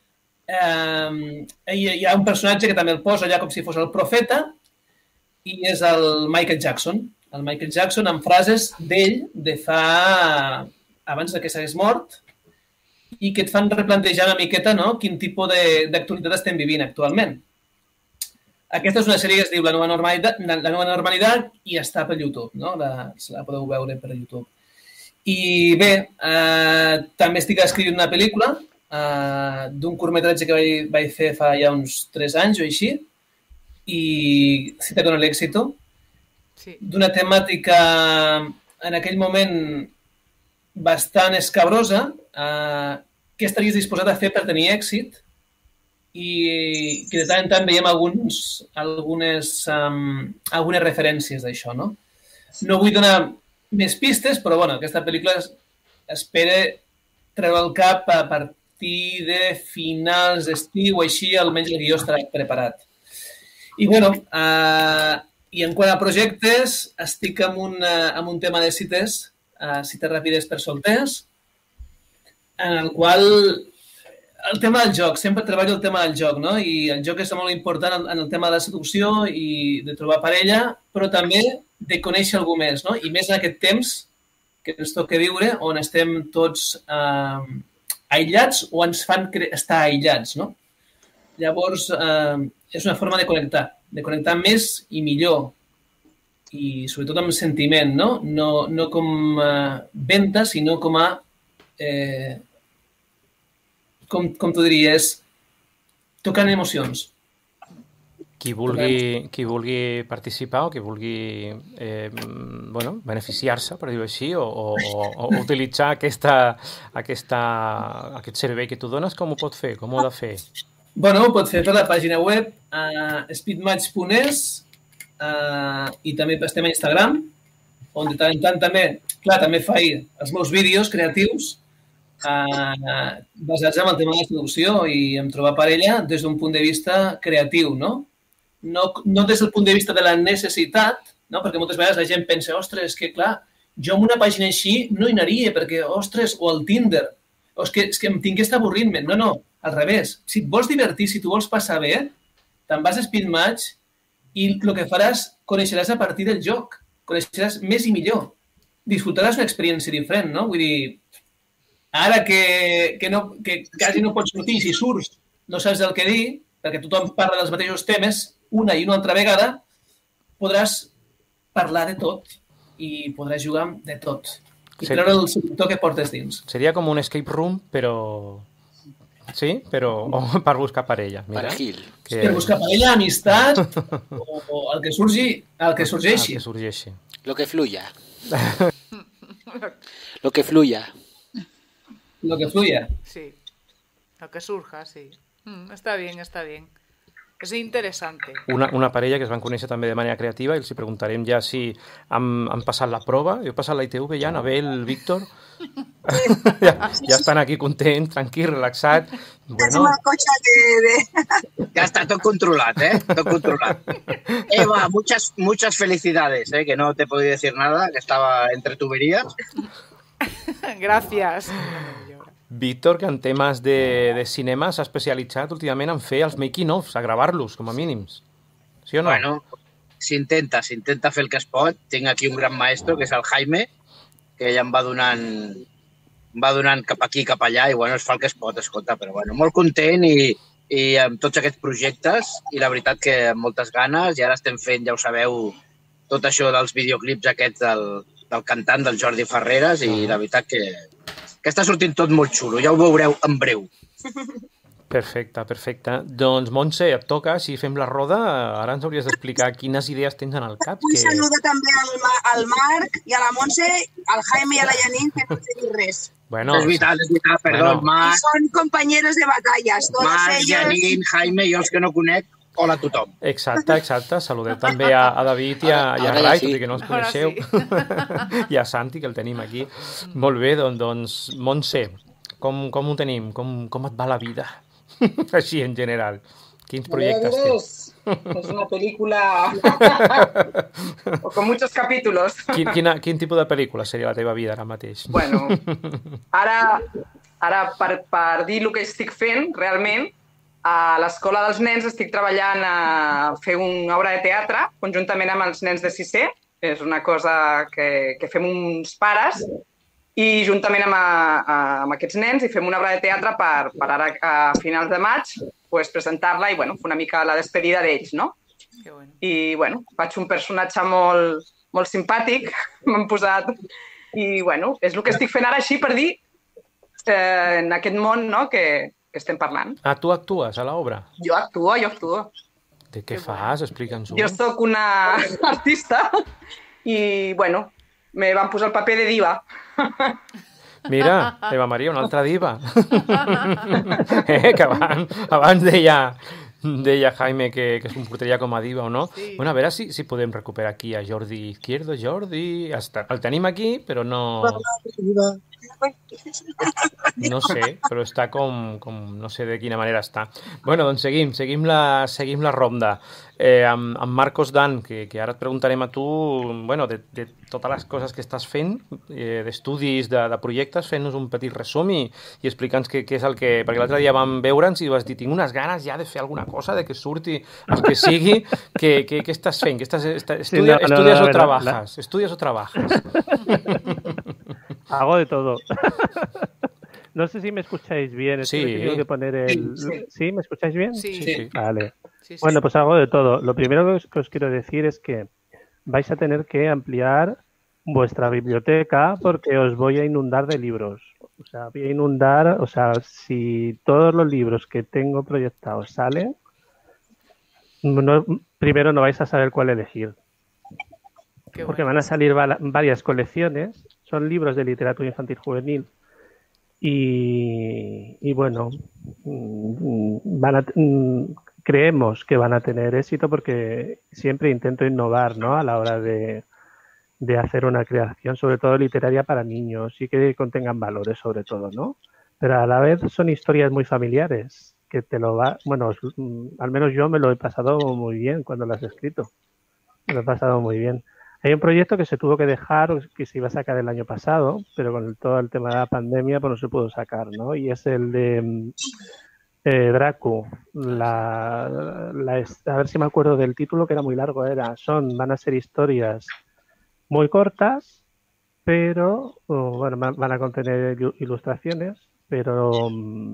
Hi ha un personatge que també el posa allà com si fos el profeta i és el Michael Jackson. El Michael Jackson amb frases d'ell de fa... abans que s'hagués mort i que et fan replantejar una miqueta quin tipus d'actualitat estem vivint actualment. Aquesta és una sèrie que es diu La nova normalitat i està per YouTube, no? La podeu veure per YouTube. I bé, també estic escrivint una pel·lícula d'un curtmetratge que vaig fer fa ja uns tres anys o així, i Cita con el éxito, d'una temàtica en aquell moment bastant escabrosa, què estaries disposat a fer per tenir èxit i que de tant en tant veiem algunes referències d'això, no? No vull donar més pistes, però bueno, aquesta pel·lícula espera treure el cap a partir de finals d'estiu o així, almenys el guió estarà preparat. I bueno, i en quant a projectes, estic amb un tema de cites, cites ràpides per solters, en el qual el tema del joc, sempre treballo el tema del joc, no? I el joc és molt important en el tema de la seducció i de trobar parella, però també de conèixer algú més, no? I més en aquest temps que ens toca viure, on estem tots aïllats o ens fan estar aïllats, no? Llavors, és una forma de connectar, de connectar més i millor, i sobretot amb sentiment, no? No com venda, sinó com a... com t'ho diries, tocant emocions. Qui vulgui participar o qui vulgui beneficiar-se, per dir-ho així, o utilitzar aquest servei que tu dones, com ho pot fer? Com ho ha de fer? Bueno, ho pot fer per la pàgina web speedmatch punt es i també estem a Instagram, on de tant en tant també, clar, també faig els meus vídeos creatius basats en el tema de la seducció i en trobar parella des d'un punt de vista creatiu, no? No des del punt de vista de la necessitat, perquè moltes vegades la gent pensa, ostres, que clar, jo en una pàgina així no hi anaria perquè, ostres, o el Tinder, o és que em tinc que estar avorrint-me. No, no, al revés. Si et vols divertir, si tu vols passar bé, te'n vas a Speedmatch i el que faràs, coneixeràs a partir del joc, coneixeràs més i millor. Disfrutaràs una experiència diferent, no? Vull dir, ara que quasi no pots sortir, si surts no saps el que dir, perquè tothom parla dels mateixos temes, una i una altra vegada, podràs parlar de tot i podràs jugar de tot. I treure el seductor que portes dins. Seria com un escape room, però... Sí? Però per buscar parella. Per buscar parella, amistat, o el que surgi, el que sorgeixi. El que sorgeixi. Lo que fluya. Lo que fluya. Lo que fluya. Sí. Lo que surja, sí. Mm, está bien, está bien. És interessant. Una, una parella que es van conèixer també de manera creativa i els preguntarem ja si han, han passat la prova. Jo he passat la I T V ja, Abel, Víctor. ja, ja estan aquí contents, tranquils, relaxats. Bueno. Ya está todo controlado, ¿eh? Todo controlado. Eva, muchas, muchas felicidades, ¿eh? Que no te he podido decir nada, que estaba entre tuberías. Gràcies. Víctor, que en temes de, de cinema s'ha especialitzat últimament en fer els making-ofs, a gravar-los, com a mínims. Sí o no? Bueno, s'intenta, s'intenta fer el que es pot. Tinc aquí un gran maestro, que és el Jaime, que ella em va donant, va donant cap aquí, cap allà, i bueno, es fa el que es pot, escolta, però bueno, molt content i, i amb tots aquests projectes, i la veritat que amb moltes ganes, i ara estem fent, ja ho sabeu, tot això dels videoclips aquests del, del cantant, del Jordi Ferreras, i la veritat que que està sortint tot molt xulo, ja ho veureu en breu. Perfecte, perfecte. Doncs, Montse, et toca, si fem la roda, ara ens hauries d'explicar quines idees tens en el cap. Vull saludar també al Marc i a la Montse, al Jaime i a la Janine, que no sé dir res. Bueno, és veritat, és veritat, perdó, Marc. Són companyeros de batalles, tots Marc, ellos. Janine, Jaime, jo els que no conec. Hola a tothom. Exacte, exacte. Saludeu també a, a David i a, i a Ara ja Rai, sí. tot i que no els Ara coneixeu. sí. I a Santi, que el tenim aquí. Molt bé, doncs, doncs Montse, com, com ho tenim? Com, com et va la vida? Així, en general. Quins projectes tens? Es una película con muchos capítulos. Quin, quina, quin tipus de pel·lícula seria la teva vida ara mateix? Bueno, ara, ara per, per dir el que estic fent, realment, a l'Escola dels Nens estic treballant a fer una obra de teatre conjuntament amb els nens de sisè. És una cosa que, que fem uns pares i juntament amb, a, amb aquests nens i fem una obra de teatre per, per ara a finals de maig pues, presentar-la i bueno, fer una mica la despedida d'ells, no? Bueno. I bueno, faig un personatge molt, molt simpàtic, m'han posat... I bueno, és el que estic fent ara així per dir eh, en aquest món no, que, que estem parlant. Ah, tu actues a l'obra? Jo actuo, jo actuo. De què fas? Explica'ns-ho. Jo sóc una artista i, bueno, me van posar el paper de diva. Mira, Eva Maria, una altra diva. eh, que abans, abans deia, deia Jaime que, que es comportaria com a diva o no. Sí. Bueno, a veure si, si podem recuperar aquí a Jordi Izquierdo. Jordi, hasta, el tenim aquí, però no... No sé, però està com, com... No sé de quina manera està. Bueno, doncs seguim, seguim la, seguim la ronda. Eh, amb, amb Marcos Dan, que, que ara et preguntarem a tu, bueno, de, de totes les coses que estàs fent, eh, d'estudis, de, de projectes, fent-nos un petit resum i, i explica'ns què, què és el que... Perquè l'altre dia vam veure'ns i vas dir, tinc unes ganes ja de fer alguna cosa, de que surti el que sigui. Què, què, què estàs fent? Què estàs, estàs, estudia, sí, no, no, ¿Estudias no, no, o trabajas? La... ¿Estudias o trabajas? Hago de todo. No sé si me escucháis bien. Sí. Tengo que poner el... Sí. ¿Sí? ¿Me escucháis bien? Sí. Sí. Vale. Sí, sí. Bueno, pues hago de todo. Lo primero que os, que os quiero decir es que vais a tener que ampliar vuestra biblioteca porque os voy a inundar de libros. O sea, voy a inundar, o sea, si todos los libros que tengo proyectados salen, no, primero no vais a saber cuál elegir. Qué Porque bueno. van a salir va- varias colecciones, son libros de literatura infantil juvenil y, y bueno, mm, van a, mm, creemos que van a tener éxito porque siempre intento innovar, ¿no? A la hora de, de hacer una creación, sobre todo literaria para niños y que contengan valores sobre todo, ¿no? Pero a la vez son historias muy familiares que te lo va, bueno, mm, al menos yo me lo he pasado muy bien cuando las he escrito, me lo he pasado muy bien. Hay un proyecto que se tuvo que dejar, que se iba a sacar el año pasado, pero con el, todo el tema de la pandemia pues no se pudo sacar, ¿no? Y es el de eh, Dracu. La, la, a ver si me acuerdo del título, que era muy largo. Era, son, van a ser historias muy cortas, pero oh, bueno, van a contener ilustraciones, pero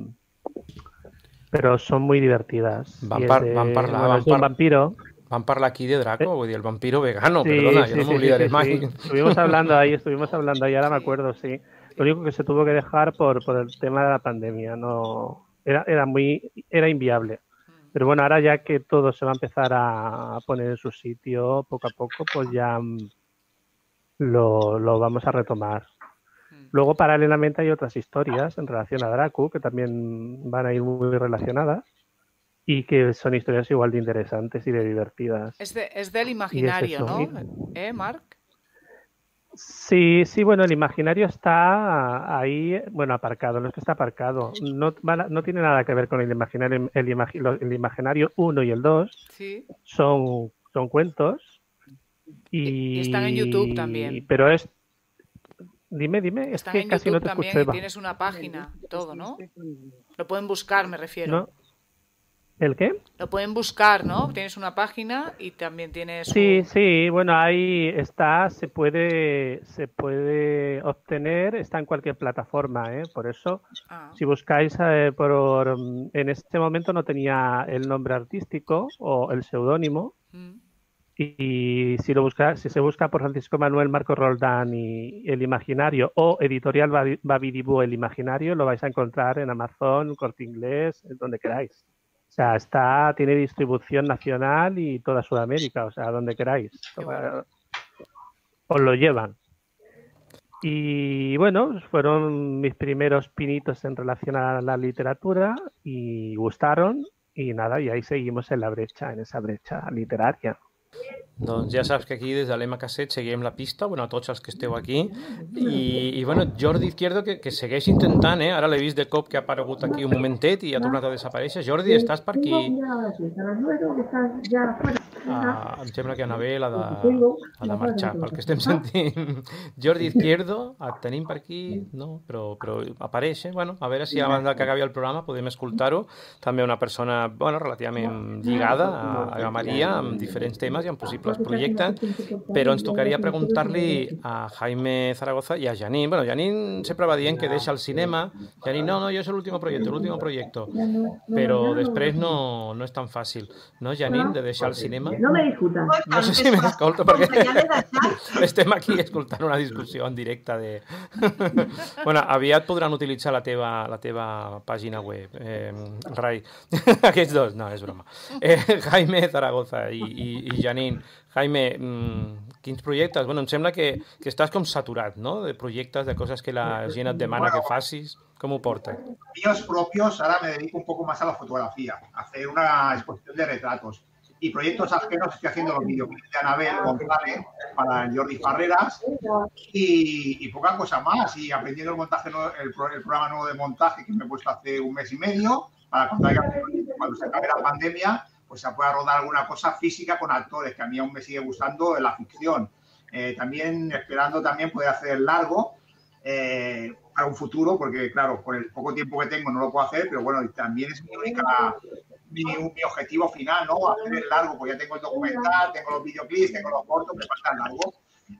pero son muy divertidas. Van, par, de, van parlar, bueno, van es de un par... vampiro. Vam parlar aquí de Draco, eh? Vull dir, el vampiro vegano, sí, perdona, sí, yo no sí, me olvidaré sí, sí, más. sí. Estuvimos hablando ahí, estuvimos hablando ahí, ahora me acuerdo, sí. Lo único que se tuvo que dejar por, por el tema de la pandemia, no era, era muy, era inviable. Pero bueno, ahora ya que todo se va a empezar a poner en su sitio poco a poco, pues ya lo, lo vamos a retomar. Luego, paralelamente, hay otras historias en relación a Dracu que también van a ir muy relacionadas. Y que son historias igual de interesantes y de divertidas. Es, de, es del imaginario, es ¿no? ¿Eh, Marc? Sí, sí, bueno, el imaginario está ahí, bueno, aparcado, no es que está aparcado. No, no tiene nada que ver con el imaginario. El, imagi, el imaginario uno y el dos sí. son, son cuentos. Y, y están en YouTube también. Pero es... Dime, dime, están es que en casi YouTube no te también escucho, Eva. Y tienes una página, todo, ¿no? Lo pueden buscar, me refiero. ¿No? ¿El qué? Lo pueden buscar, ¿no? Tienes una página y también tienes... Sí, un... sí, bueno, ahí está, se puede, se puede obtener, está en cualquier plataforma, ¿eh? Por eso, ah. si buscáis eh, por... En este momento no tenía el nombre artístico o el seudónimo, mm. y, y si lo busca, si se busca por Francisco Manuel Marco Roldán y El Imaginario o Editorial Babidibú El Imaginario, lo vais a encontrar en Amazon, Corte Inglés, donde queráis. O sea, está, tiene distribución nacional y toda Sudamérica, o sea, donde queráis. Bueno. Os lo llevan. Y bueno, fueron mis primeros pinitos en relación a la literatura y gustaron. y nada, y ahí seguimos en la brecha, en esa brecha literaria. Doncs ja saps que aquí des de l'Ema Casset seguim la pista, bueno, a tots els que esteu aquí, i, i bueno, Jordi Izquierdo que, que segueix intentant, eh? Ara l'he vist de cop que ha aparegut aquí un momentet i ha tornat a desaparèixer. Jordi, estàs per aquí? Ah, em sembla que Anabel ha de, ha de marxar, pel que estem sentint. Jordi Izquierdo, et tenim per aquí? No, però, però apareix, eh? Bueno, a veure si abans que acabi el programa podem escoltar-ho. També una persona, bueno, relativament lligada a, a Maria, amb diferents temes i amb possibles projectes, però ens tocaria preguntar-li a Jaime Zaragoza i a Janine. Bueno, Janine sempre va dient que deixa el cinema. Janine, no, no, jo és l'últim projecte, l'últim projecte. Però després no, no és tan fàcil, no, Janine, de deixar el cinema? No me discutas. No sé si m'escolto, perquè estem aquí escoltant una discussió en directe de... Bueno, aviat podran utilitzar la teva, la teva pàgina web, eh, Rai. Aquests dos, no, és broma. Eh, Jaime Zaragoza i, i, i Janine. Jaime, mmm, quins projectes? Bueno, em sembla que, que estàs com saturat, no?, de projectes, de coses que la gent et demana que facis. ¿Cómo porta? Míos propios, ahora me dedico un poco más a la fotografía, a hacer una exposición de retratos. Y proyectos ajenos, estoy haciendo los videoclips de Anabel González para Jordi Farreras y, y poca cosa más. Y aprendiendo el montaje, el, el programa nuevo de montaje que me he puesto hace un mes y medio, para cuando, haya, cuando se acabe la pandemia, pues se pueda rodar alguna cosa física con actores, que a mí aún me sigue gustando en la ficción. Eh, también esperando también poder hacer el largo eh, para un futuro, porque claro, con el poco tiempo que tengo no lo puedo hacer, pero bueno, también es mi única... Mi, mi objetivo final, ¿no? Hacer el largo, porque ya tengo el documental, tengo los videoclips, tengo los cortos, me falta el largo.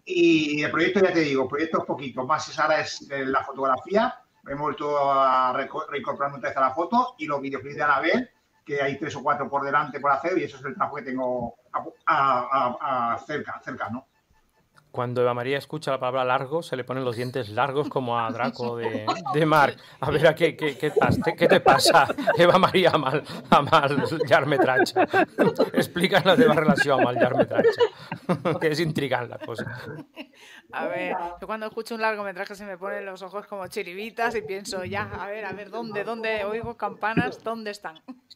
Y el proyecto, ya te digo, el proyecto es poquito, más es ahora es la fotografía, hemos vuelto a reincorporarme otra vez a la foto, y los videoclips de Anabel, que hay tres o cuatro por delante por hacer, y eso es el trabajo que tengo a, a, a, a cerca, cerca, ¿no? Cuando Eva María escucha la palabra largo, se le ponen los dientes largos como a Draco de, de Marc. A veure, què, què, què, què te passa, Eva Maria, amb el, amb el llargmetratge? Explica'ns la teva relació amb el llargmetratge, que és intrigant la cosa. A ver, yo cuando escucho un largometraje se me ponen los ojos como chiribitas y pienso, ya, a ver, a ver, ¿dónde, dónde oigo campanas? ¿Dónde están?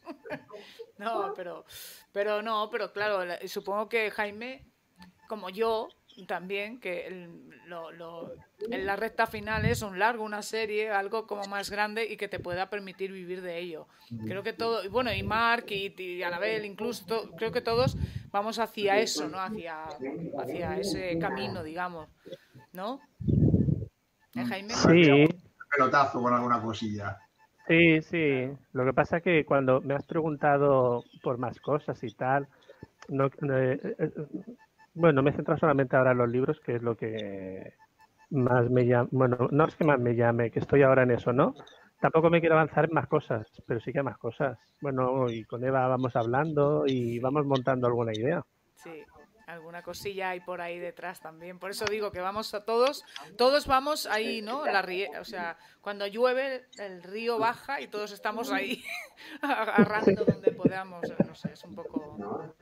No, pero, pero no, pero claro, supongo que Jaime, como yo, también, que el, lo, lo, en la recta final es un largo, una serie, algo como más grande y que te pueda permitir vivir de ello. Creo que todo, y bueno, y Marc y, y Anabel incluso, to, creo que todos vamos hacia eso, ¿no? Hacia, hacia ese camino, digamos, ¿no? ¿Eh, Jaime? Sí. Pelotazo con alguna cosilla. Sí, sí. Lo que pasa es que cuando me has preguntado por más cosas y tal, no... Eh, eh, Bueno, me centro solamente ahora en los libros, que es lo que más me llama. Bueno, no es que más me llame, que estoy ahora en eso, ¿no? Tampoco me quiero avanzar en más cosas, pero sí que hay más cosas. Bueno, y con Eva vamos hablando y vamos montando alguna idea. Sí, alguna cosilla hay por ahí detrás también. Por eso digo que vamos a todos, todos vamos ahí, ¿no? La rie... O sea, cuando llueve el río baja y todos estamos ahí agarrando donde podamos. No sé, es un poco...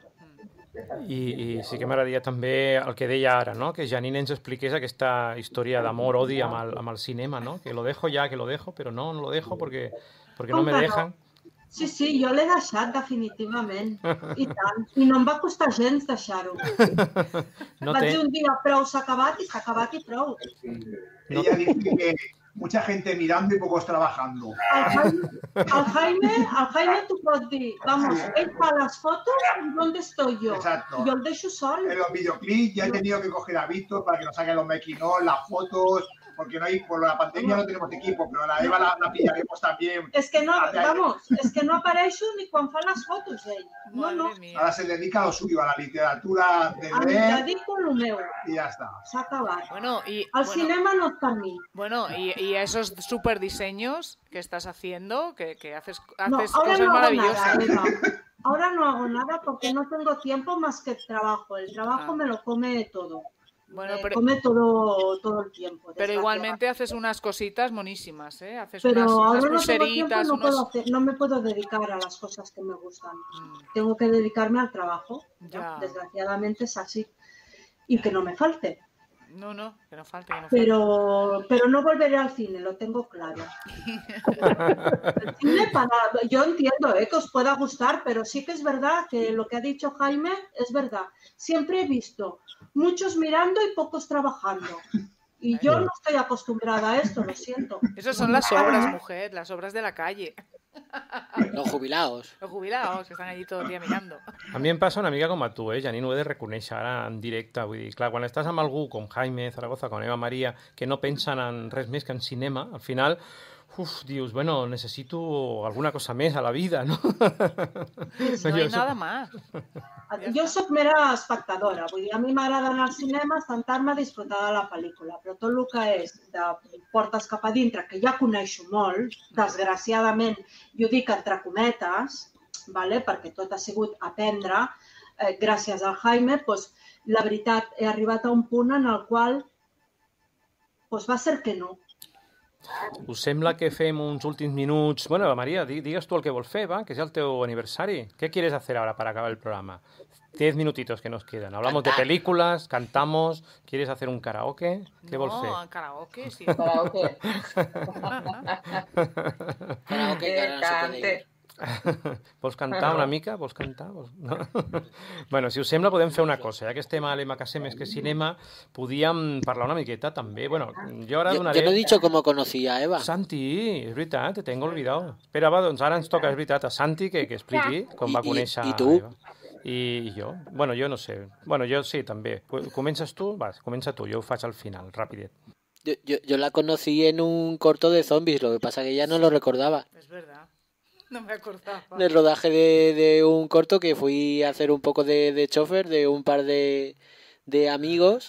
I, i sí que m'agradaria també el que deia ara, no? Que Janine ens expliqués aquesta història d'amor-odi amb, el, amb el cinema, no? Que lo dejo ya, que lo dejo, pero no, no lo dejo porque, porque no me dejan. Sí, sí, jo l'he deixat definitivament, i tant. I no em va costar gens deixar-ho. No Vaig té... dir un dia, prou, s'ha acabat i s'ha acabat i prou. No. Ella dice que mucha gente mirando y pocos trabajando. Al Jaime, al Jaime, al Jaime tu pots dir, vamos, ell fa les fotos y ¿dónde estoy yo? Exacto. Yo el dejo sol. En los videoclips ya he tenido que coger a Víctor para que nos saquen los making of, las fotos, porque no hay, por la pandemia no tenemos equipo, pero la Eva la, la pillaremos también. Es que no, vamos, es que no apareixo ni quan fa les fotos ell. No, no. Ahora se dedica a lo suyo, a la literatura de leer. Em dedico a lo meu. Y ya está. S'ha acabat. Bueno, y, el bueno, cinema no es para mí. Bueno, y, y esos super diseños que estás haciendo, que, que haces, haces no, cosas no maravillosas. Nada, ahora no hago nada porque no tengo tiempo más que el trabajo. El trabajo ah. me lo come todo. Bueno, me pero, come todo, todo el tiempo. Pero igualmente haces unas cositas monísimas, ¿eh? Haces pero unas, ahora unas no pulseritas, tengo tiempo, no, unos... puedo hacer, no me puedo dedicar a las cosas que me gustan. Mm. Tengo que dedicarme al trabajo. Ya. Desgraciadamente es así. Y que no me falte. No, no, que no falte. Que no falte. Pero, pero no volveré al cine, lo tengo claro. El cine para, yo entiendo eh, que os pueda gustar, pero sí que es verdad que lo que ha dicho Jaime es verdad. Siempre he visto muchos mirando y pocos trabajando. Y yo no estoy acostumbrada a esto, lo siento. Esas son las obras, mujer, las obras de la calle. Los jubilados. Los jubilados, que están allí todo el día mirando. A mi em passa una mica com a tu, eh, Janine, ho he de reconèixer ara en directe. Vull dir, clar, quan estàs amb algú com Jaime Zaragoza, com Eva Maria, que no pensen en res més que en cinema, al final, uf, dius, bueno, necessito alguna cosa més a la vida, no? No hi ha nada más. Jo sóc mera espectadora, vull dir, a mi m'agrada anar al cinema, sentar-me a disfrutar de la pel·lícula, però tot el que és de portes cap a dintre, que ja coneixo molt, desgraciadament, jo dic entre cometes, vale? Perquè tot ha sigut aprendre, eh, gràcies al Jaime, doncs, la veritat, he arribat a un punt en el qual doncs, va ser que no. Us sembla que fem uns últims minuts? Bueno, Maria, digues tu el que vols fer, va, que és el teu aniversari. ¿Qué quieres hacer ahora para acabar el programa? Diez minutitos que nos quedan. Hablamos Cantar. de películas, cantamos. ¿Quieres hacer un karaoke? ¿Qué no, vols fer? No, karaoke, sí. Karaoke. Karaoke, que cante. Vols cantar una mica? Vols cantar? Vols... No? Bueno, si us sembla podem fer una cosa, ja que estem a l'Ema Casé més que cinema, podíem parlar una miqueta també. Bueno, jo ara donaré... Yo no he dicho cómo conocí a Eva. Santi, és veritat, te tengo olvidado. Espera, va, doncs ara ens toca, és veritat, a Santi que, que expliqui com va conèixer I tu? a Eva. I jo? Bueno, jo no sé. Bueno, jo sí, també. Comences tu? Va, comença tu, jo ho faig al final, rapidet. Yo, yo, yo la conocí en un corto de zombies, lo que pasa que ella no lo recordaba. Es verdad. No me acordaba. Del rodaje de, de un corto que fui a hacer un poco de, de chofer de un par de, de amigos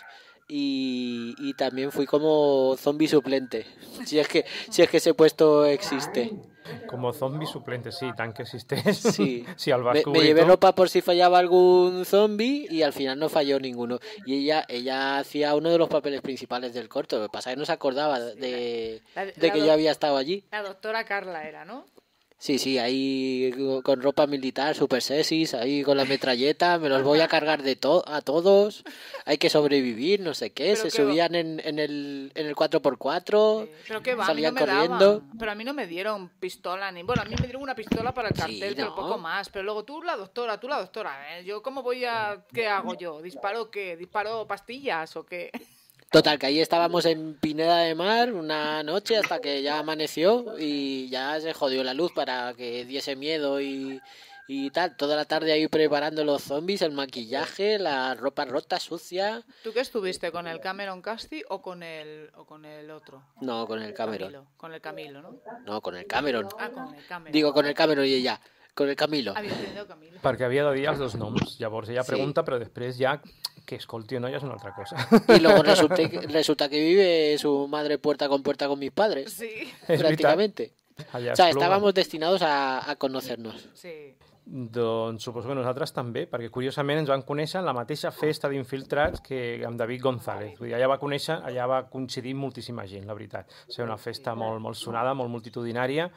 y, y también fui como zombie suplente, si es que si es que ese puesto existe. Como zombie suplente, sí, tan que existe. Sí, sí al me, me llevé ropa por si fallaba algún zombie y al final no falló ninguno. Y ella ella hacía uno de los papeles principales del corto, lo que pasa es que no se acordaba de, la, de la que do, yo había estado allí. La doctora Carla era, ¿no? Sí, sí, ahí con ropa militar, super sexys, ahí con la metralleta, me los voy a cargar de to a todos, hay que sobrevivir, no sé qué, se subían en, en el en el cuatro por cuatro, sí, pero qué va, salían a mí no me corriendo. Daban, pero a mí no me dieron pistola, ni bueno, a mí me dieron una pistola para el cartel, sí, pero no. Poco más, pero luego tú la doctora, tú la doctora, ¿eh? Yo cómo voy a, ¿qué hago yo? ¿Disparo qué? ¿Disparo pastillas o qué? Total, que ahí estábamos en Pineda de Mar una noche hasta que ya amaneció y ya se jodió la luz para que diese miedo y, y tal. Toda la tarde ahí preparando los zombies, el maquillaje, la ropa rota, sucia. ¿Tú qué estuviste? ¿Con el Cameron Casti o con el, o con el otro? No, con el Cameron. Camilo, con el Camilo, ¿no? No, con el Cameron. Ah, con el Cameron. Digo, con el Cameron y ella. Con el Camilo. Havia entendido Camilo. Perquè havia de dir els dos noms. Llavors ella pregunta, sí. Però després ja que escolti o no ja és una altra cosa. Y luego resulta, resulta que vive su madre puerta con puerta con mis padres. Sí. Prácticamente. Allà o sea, estábamos destinados a, a conocernos. Sí. Doncs suposo que nosaltres també, perquè curiosament ens vam conèixer en la mateixa festa d'infiltrats que amb David González. Vull dir, allà va conèixer, allà va coincidir moltíssima gent, la veritat. Va ser una festa molt, molt sonada, molt multitudinària,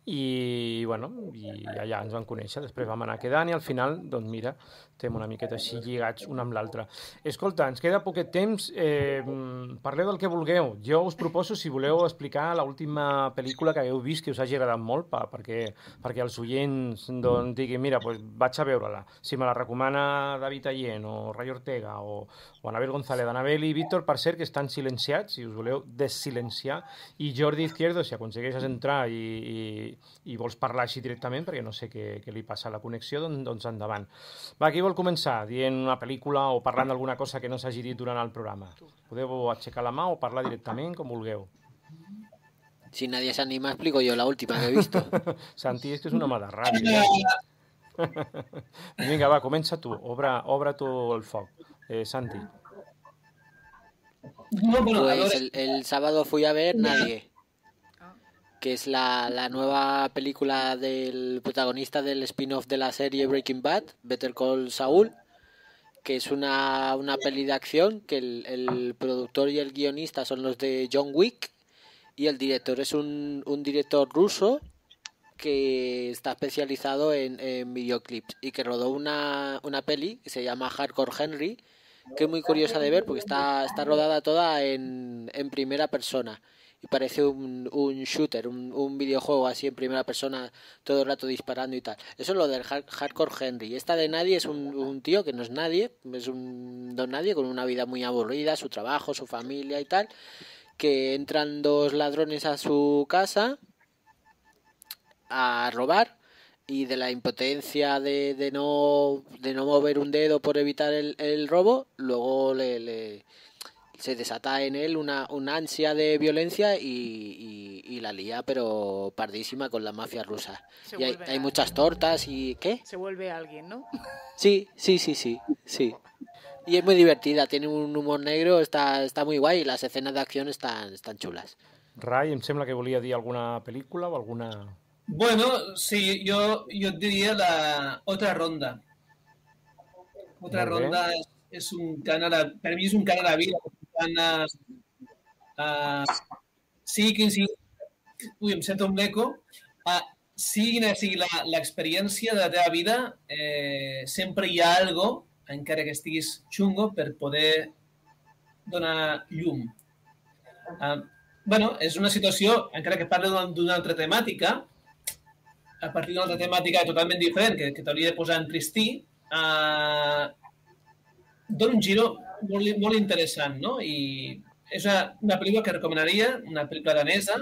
i, bueno, i allà ens vam conèixer. Després vam anar quedant i al final, doncs mira, estem una miqueta així lligats un amb l'altre. Escolta, ens queda poquet temps. Eh, parleu del que vulgueu. Jo us proposo, si voleu, explicar l'última pel·lícula que hagueu vist, que us hagi agradat molt, pa, perquè, perquè els oients doncs, diguin, mira, pues vaig a veure-la. Si me la recomana David Allén o Ray Ortega o, o Anabel González. Anabel i Víctor, per cert, que estan silenciats, si us voleu dessilenciar. I Jordi Izquierdo, si aconsegueixes entrar i, i, i vols parlar així directament, perquè no sé què, què li passa a la connexió, doncs, doncs endavant. Va, qui vol començar? Dient una pel·lícula o parlant d'alguna cosa que no s'hagi dit durant el programa. Podeu aixecar la mà o parlar directament, com vulgueu. Si nadie se anima, explico yo la última que he visto. Santi, és que és un home de ràdio. Vinga, va, comença tu. Obre, obre tu el foc. Eh, Santi. Pues el, el sábado fui a ver Nadie, que es la, la nueva película del protagonista del spin-off de la serie Breaking Bad, Better Call Saul, que es una, una peli de acción, que el, el productor y el guionista son los de John Wick, y el director es un, un director ruso que está especializado en, en videoclips y que rodó una, una peli que se llama Hardcore Henry, que es muy curiosa de ver porque está, está rodada toda en, en primera persona. Y parece un, un shooter, un, un videojuego así en primera persona, todo el rato disparando y tal. Eso es lo del hard, Hardcore Henry. Esta de Nadie es un, un tío que no es nadie, es un don nadie con una vida muy aburrida, su trabajo, su familia y tal, que entran dos ladrones a su casa a robar y de la impotencia de, de, no, de no mover un dedo por evitar el, el robo, luego le... le se desata en él una, una ansia de violencia y, y, y la lía, pero pardísima con la mafia rusa. Se y hay, hay muchas tortas y... ¿Qué? Se vuelve alguien, ¿no? Sí, sí, sí, sí, sí. Y es muy divertida, tiene un humor negro, está, está muy guay y las escenas de acción están, están chulas. Rai, em sembla que volia dir alguna pel·lícula o alguna... Bueno, sí, yo, yo diría la otra ronda. Otra ronda es, es un canal, para mí es un canal a vida. Uh, uh, sigui quin sigui... Ui, em sento un eco. Uh, sigui quina sigui l'experiència de la teva vida, eh, sempre hi ha algo, encara que estiguis xungo, per poder donar llum. Uh, bueno, és una situació, encara que parli d'una altra temàtica, a partir d'una altra temàtica totalment diferent, que, que t'hauria de posar en tristí, uh, dona un giro molt, molt interessant, no? I és una, una pel·lícula que recomanaria, una pel·lícula danesa,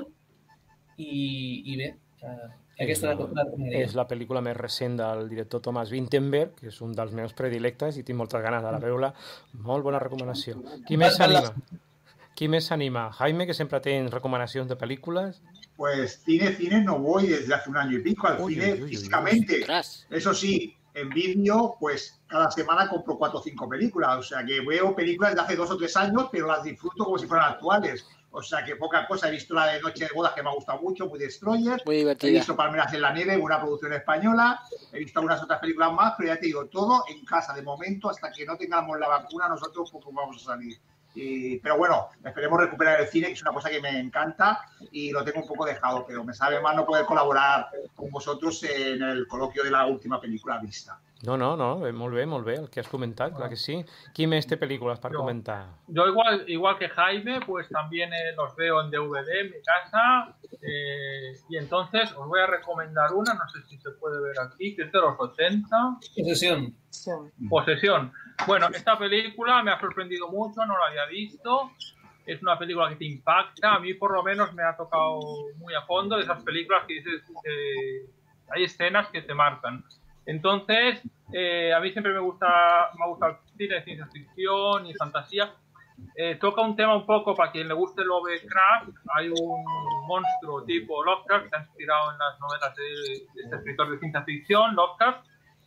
i, i bé, uh, aquesta la, la recomanaria. És la pel·lícula més recent del director Thomas Vinterberg, que és un dels meus predilectes i tinc moltes ganes de la veure. Molt bona recomanació. Qui més s'anima? Qui més s'anima? Jaime, que sempre tens recomanacions de pel·lícules. Pues cine, cine no voy desde hace un año y pico al uy, cine uy, uy, físicamente. Uy, uy. Eso sí, en vídeo, pues cada semana compro cuatro o cinco películas. O sea que veo películas de hace dos o tres años, pero las disfruto como si fueran actuales. O sea que poca cosa. He visto la de Noche de Bodas, que me ha gustado mucho, muy Destroyer. Muy divertida. He visto Palmeras en la Nieve, una producción española. He visto algunas otras películas más, pero ya te digo, todo en casa de momento, hasta que no tengamos la vacuna, nosotros poco vamos a salir. Y, pero bueno, esperemos recuperar el cine, que es una cosa que me encanta y lo tengo un poco dejado, pero me sabe mal no poder colaborar con vosotros en el coloquio de la última película vista. No, no, no, molt bé, molt bé, el que has comentat, clar que sí. Qui més té pel·lícules per yo, comentar? Yo igual, igual que Jaime, pues también eh, los veo en D V D en mi casa eh, y entonces os voy a recomendar una, no sé si se puede ver aquí, que es de los ochenta. Posesión. Posesión. Bueno, esta película me ha sorprendido mucho, no la había visto. Es una película que te impacta. A mí, por lo menos, me ha tocado muy a fondo de esas películas que dices que hay escenas que te marcan. Entonces, eh, a mí siempre me gusta, me ha gustado el cine de ciencia ficción y fantasía. Eh, toca un tema un poco para quien le guste Lovecraft. Hay un monstruo tipo Lovecraft que está inspirado en las novelas de, de este escritor de ciencia ficción, Lovecraft.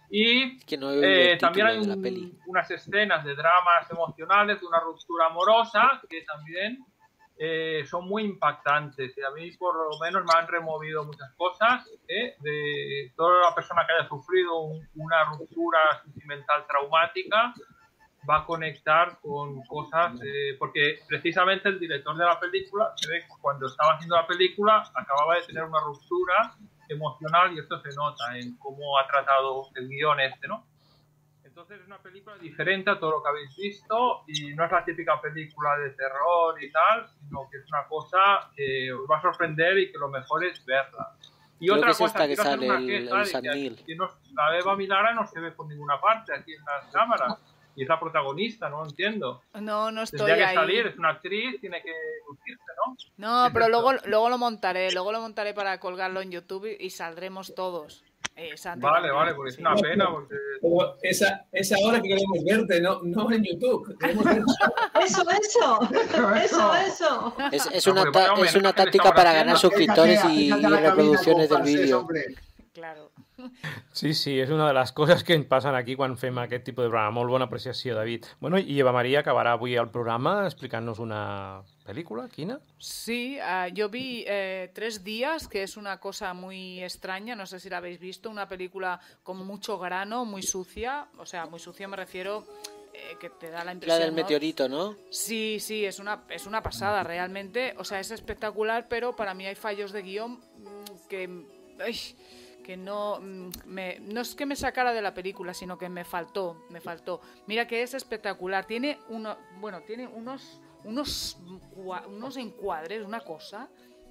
Y que no eh, también hay un, unas escenas de dramas emocionales, de una ruptura amorosa, que también eh, son muy impactantes. Y a mí, por lo menos, me han removido muchas cosas eh, de toda la persona que haya sufrido un, una ruptura sentimental traumática. Va a conectar con cosas, eh, porque precisamente el director de la película, se ve que cuando estaba haciendo la película, acababa de tener una ruptura emocional y esto se nota en cómo ha tratado el guión este, ¿no? Entonces es una película diferente a todo lo que habéis visto y no es la típica película de terror y tal, sino que es una cosa que os va a sorprender y que lo mejor es verla. Y Creo otra que es cosa, que sale una el, queja el San de que Mil. aquí no, la Eva Milara no se ve por ninguna parte aquí en las cámaras. Y es la protagonista, no entiendo. No, no estoy Tendría que ahí. salir, es una actriz, tiene que lucirse, ¿no? No, pero luego, luego lo montaré, luego lo montaré para colgarlo en YouTube y, y saldremos todos. Eh, Santi vale, también. vale, porque es una Sí. pena. Porque... Pero esa, esa hora que queremos verte, no, no en YouTube. Queremos verte. Eso, eso, eso, eso. Es, es, No, una, porque ta- vaya es una homenaje que táctica le para estamos ganar haciendo. suscriptores y, Fíjate a y la cabina reproducciones del con francés, vídeo. hombre. Claro. Sí, sí, és una de les coses que ens passen aquí quan fem aquest tipus de programa. Molt bona apreciació, David. Bueno, i Eva Maria acabarà avui el programa explicant-nos una película, quina? Sí, uh, yo vi eh, Tres días, que es una cosa muy extraña, no sé si la habéis visto, una película con mucho grano, muy sucia, o sea, muy sucia me refiero eh, que te da la impresión... La del ¿no? meteorito, ¿no? Sí, sí, es una, es una pasada realmente, o sea, es espectacular, pero para mí hay fallos de guión mm, que... ay, que no me, no es que me sacara de la película, sino que me faltó, me faltó. Mira que es espectacular, tiene uno, bueno, tiene unos unos unos encuadres, una cosa,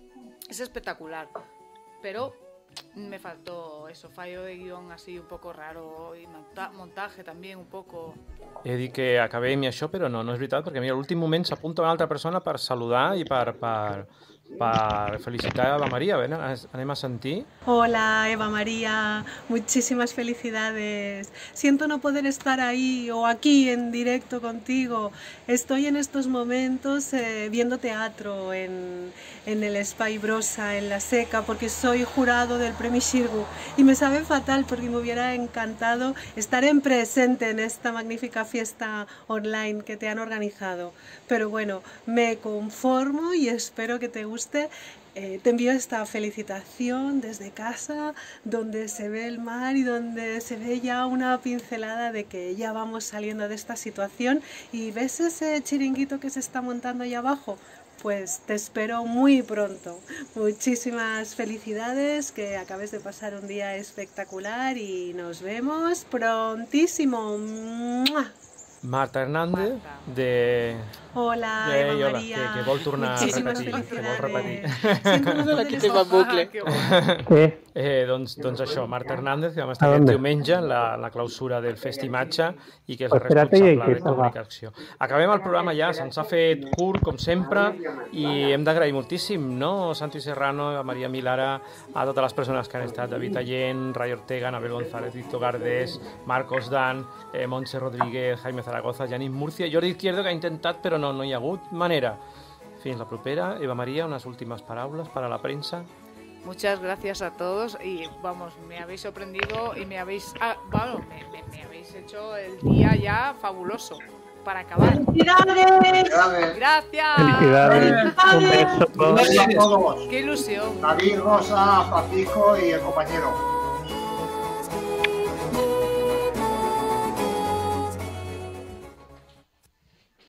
es espectacular, pero me faltó eso, fallo de guión así un poco raro i monta montatge també un poco... He dit que acabem i això, però no, no és veritat, perquè mira, a l'últim moment s'apunta una altra persona per saludar i per, per, per felicitar a Eva María. Ven, anem a sentir. Hola Eva María, muchísimas felicidades. Siento no poder estar ahí o aquí en directo contigo. Estoy en estos momentos eh, viendo teatro en, en el Espai Brossa, en La Seca, porque soy jurado del Premio Xirgu y me sabe fatal porque me hubiera encantado estar en presente en esta magnífica fiesta online que te han organizado. Pero bueno, me conformo y espero que te guste. Eh, te envío esta felicitación desde casa, donde se ve el mar y donde se ve ya una pincelada de que ya vamos saliendo de esta situación. ¿Y ves ese chiringuito que se está montando ahí abajo? Pues te espero muy pronto. Muchísimas felicidades, que acabes de pasar un día espectacular y nos vemos prontísimo. ¡Mua! Marta Hernández, de... Hola, de, Eva hola, María. Que, que vol tornar Muchísimas a repetir. Que vol repetir. Aquí tenim en bucle. Eh, eh, doncs, doncs això, Marta Hernández, que vam estar aquest diumenge en la, la clausura del Festimatge i que és la responsable de comunicació. Acabem el programa ja, se'ns ha fet curt, com sempre, i hem d'agrair moltíssim, no? Santi Serrano, Maria Milara, a totes les persones que han estat, David Allén, Ray Ortega, Anabel González, Víctor Gardés, Marcos Dan, eh, Montse Rodríguez, Jaime Zaragoza, Janine Murcia, Jordi Izquierdo, que ha intentat, però no, no hi ha hagut manera. Fins la propera. Eva María, unas últimas palabras para la prensa. Muchas gracias a todos y vamos, me habéis sorprendido y me habéis, ah, bueno, me, me, me habéis hecho el día ya fabuloso para acabar. ¡Felicidades! Gracias. Felicidades. Un beso. Un beso a todos. Qué ilusión. David, Rosa, Francisco y el compañero.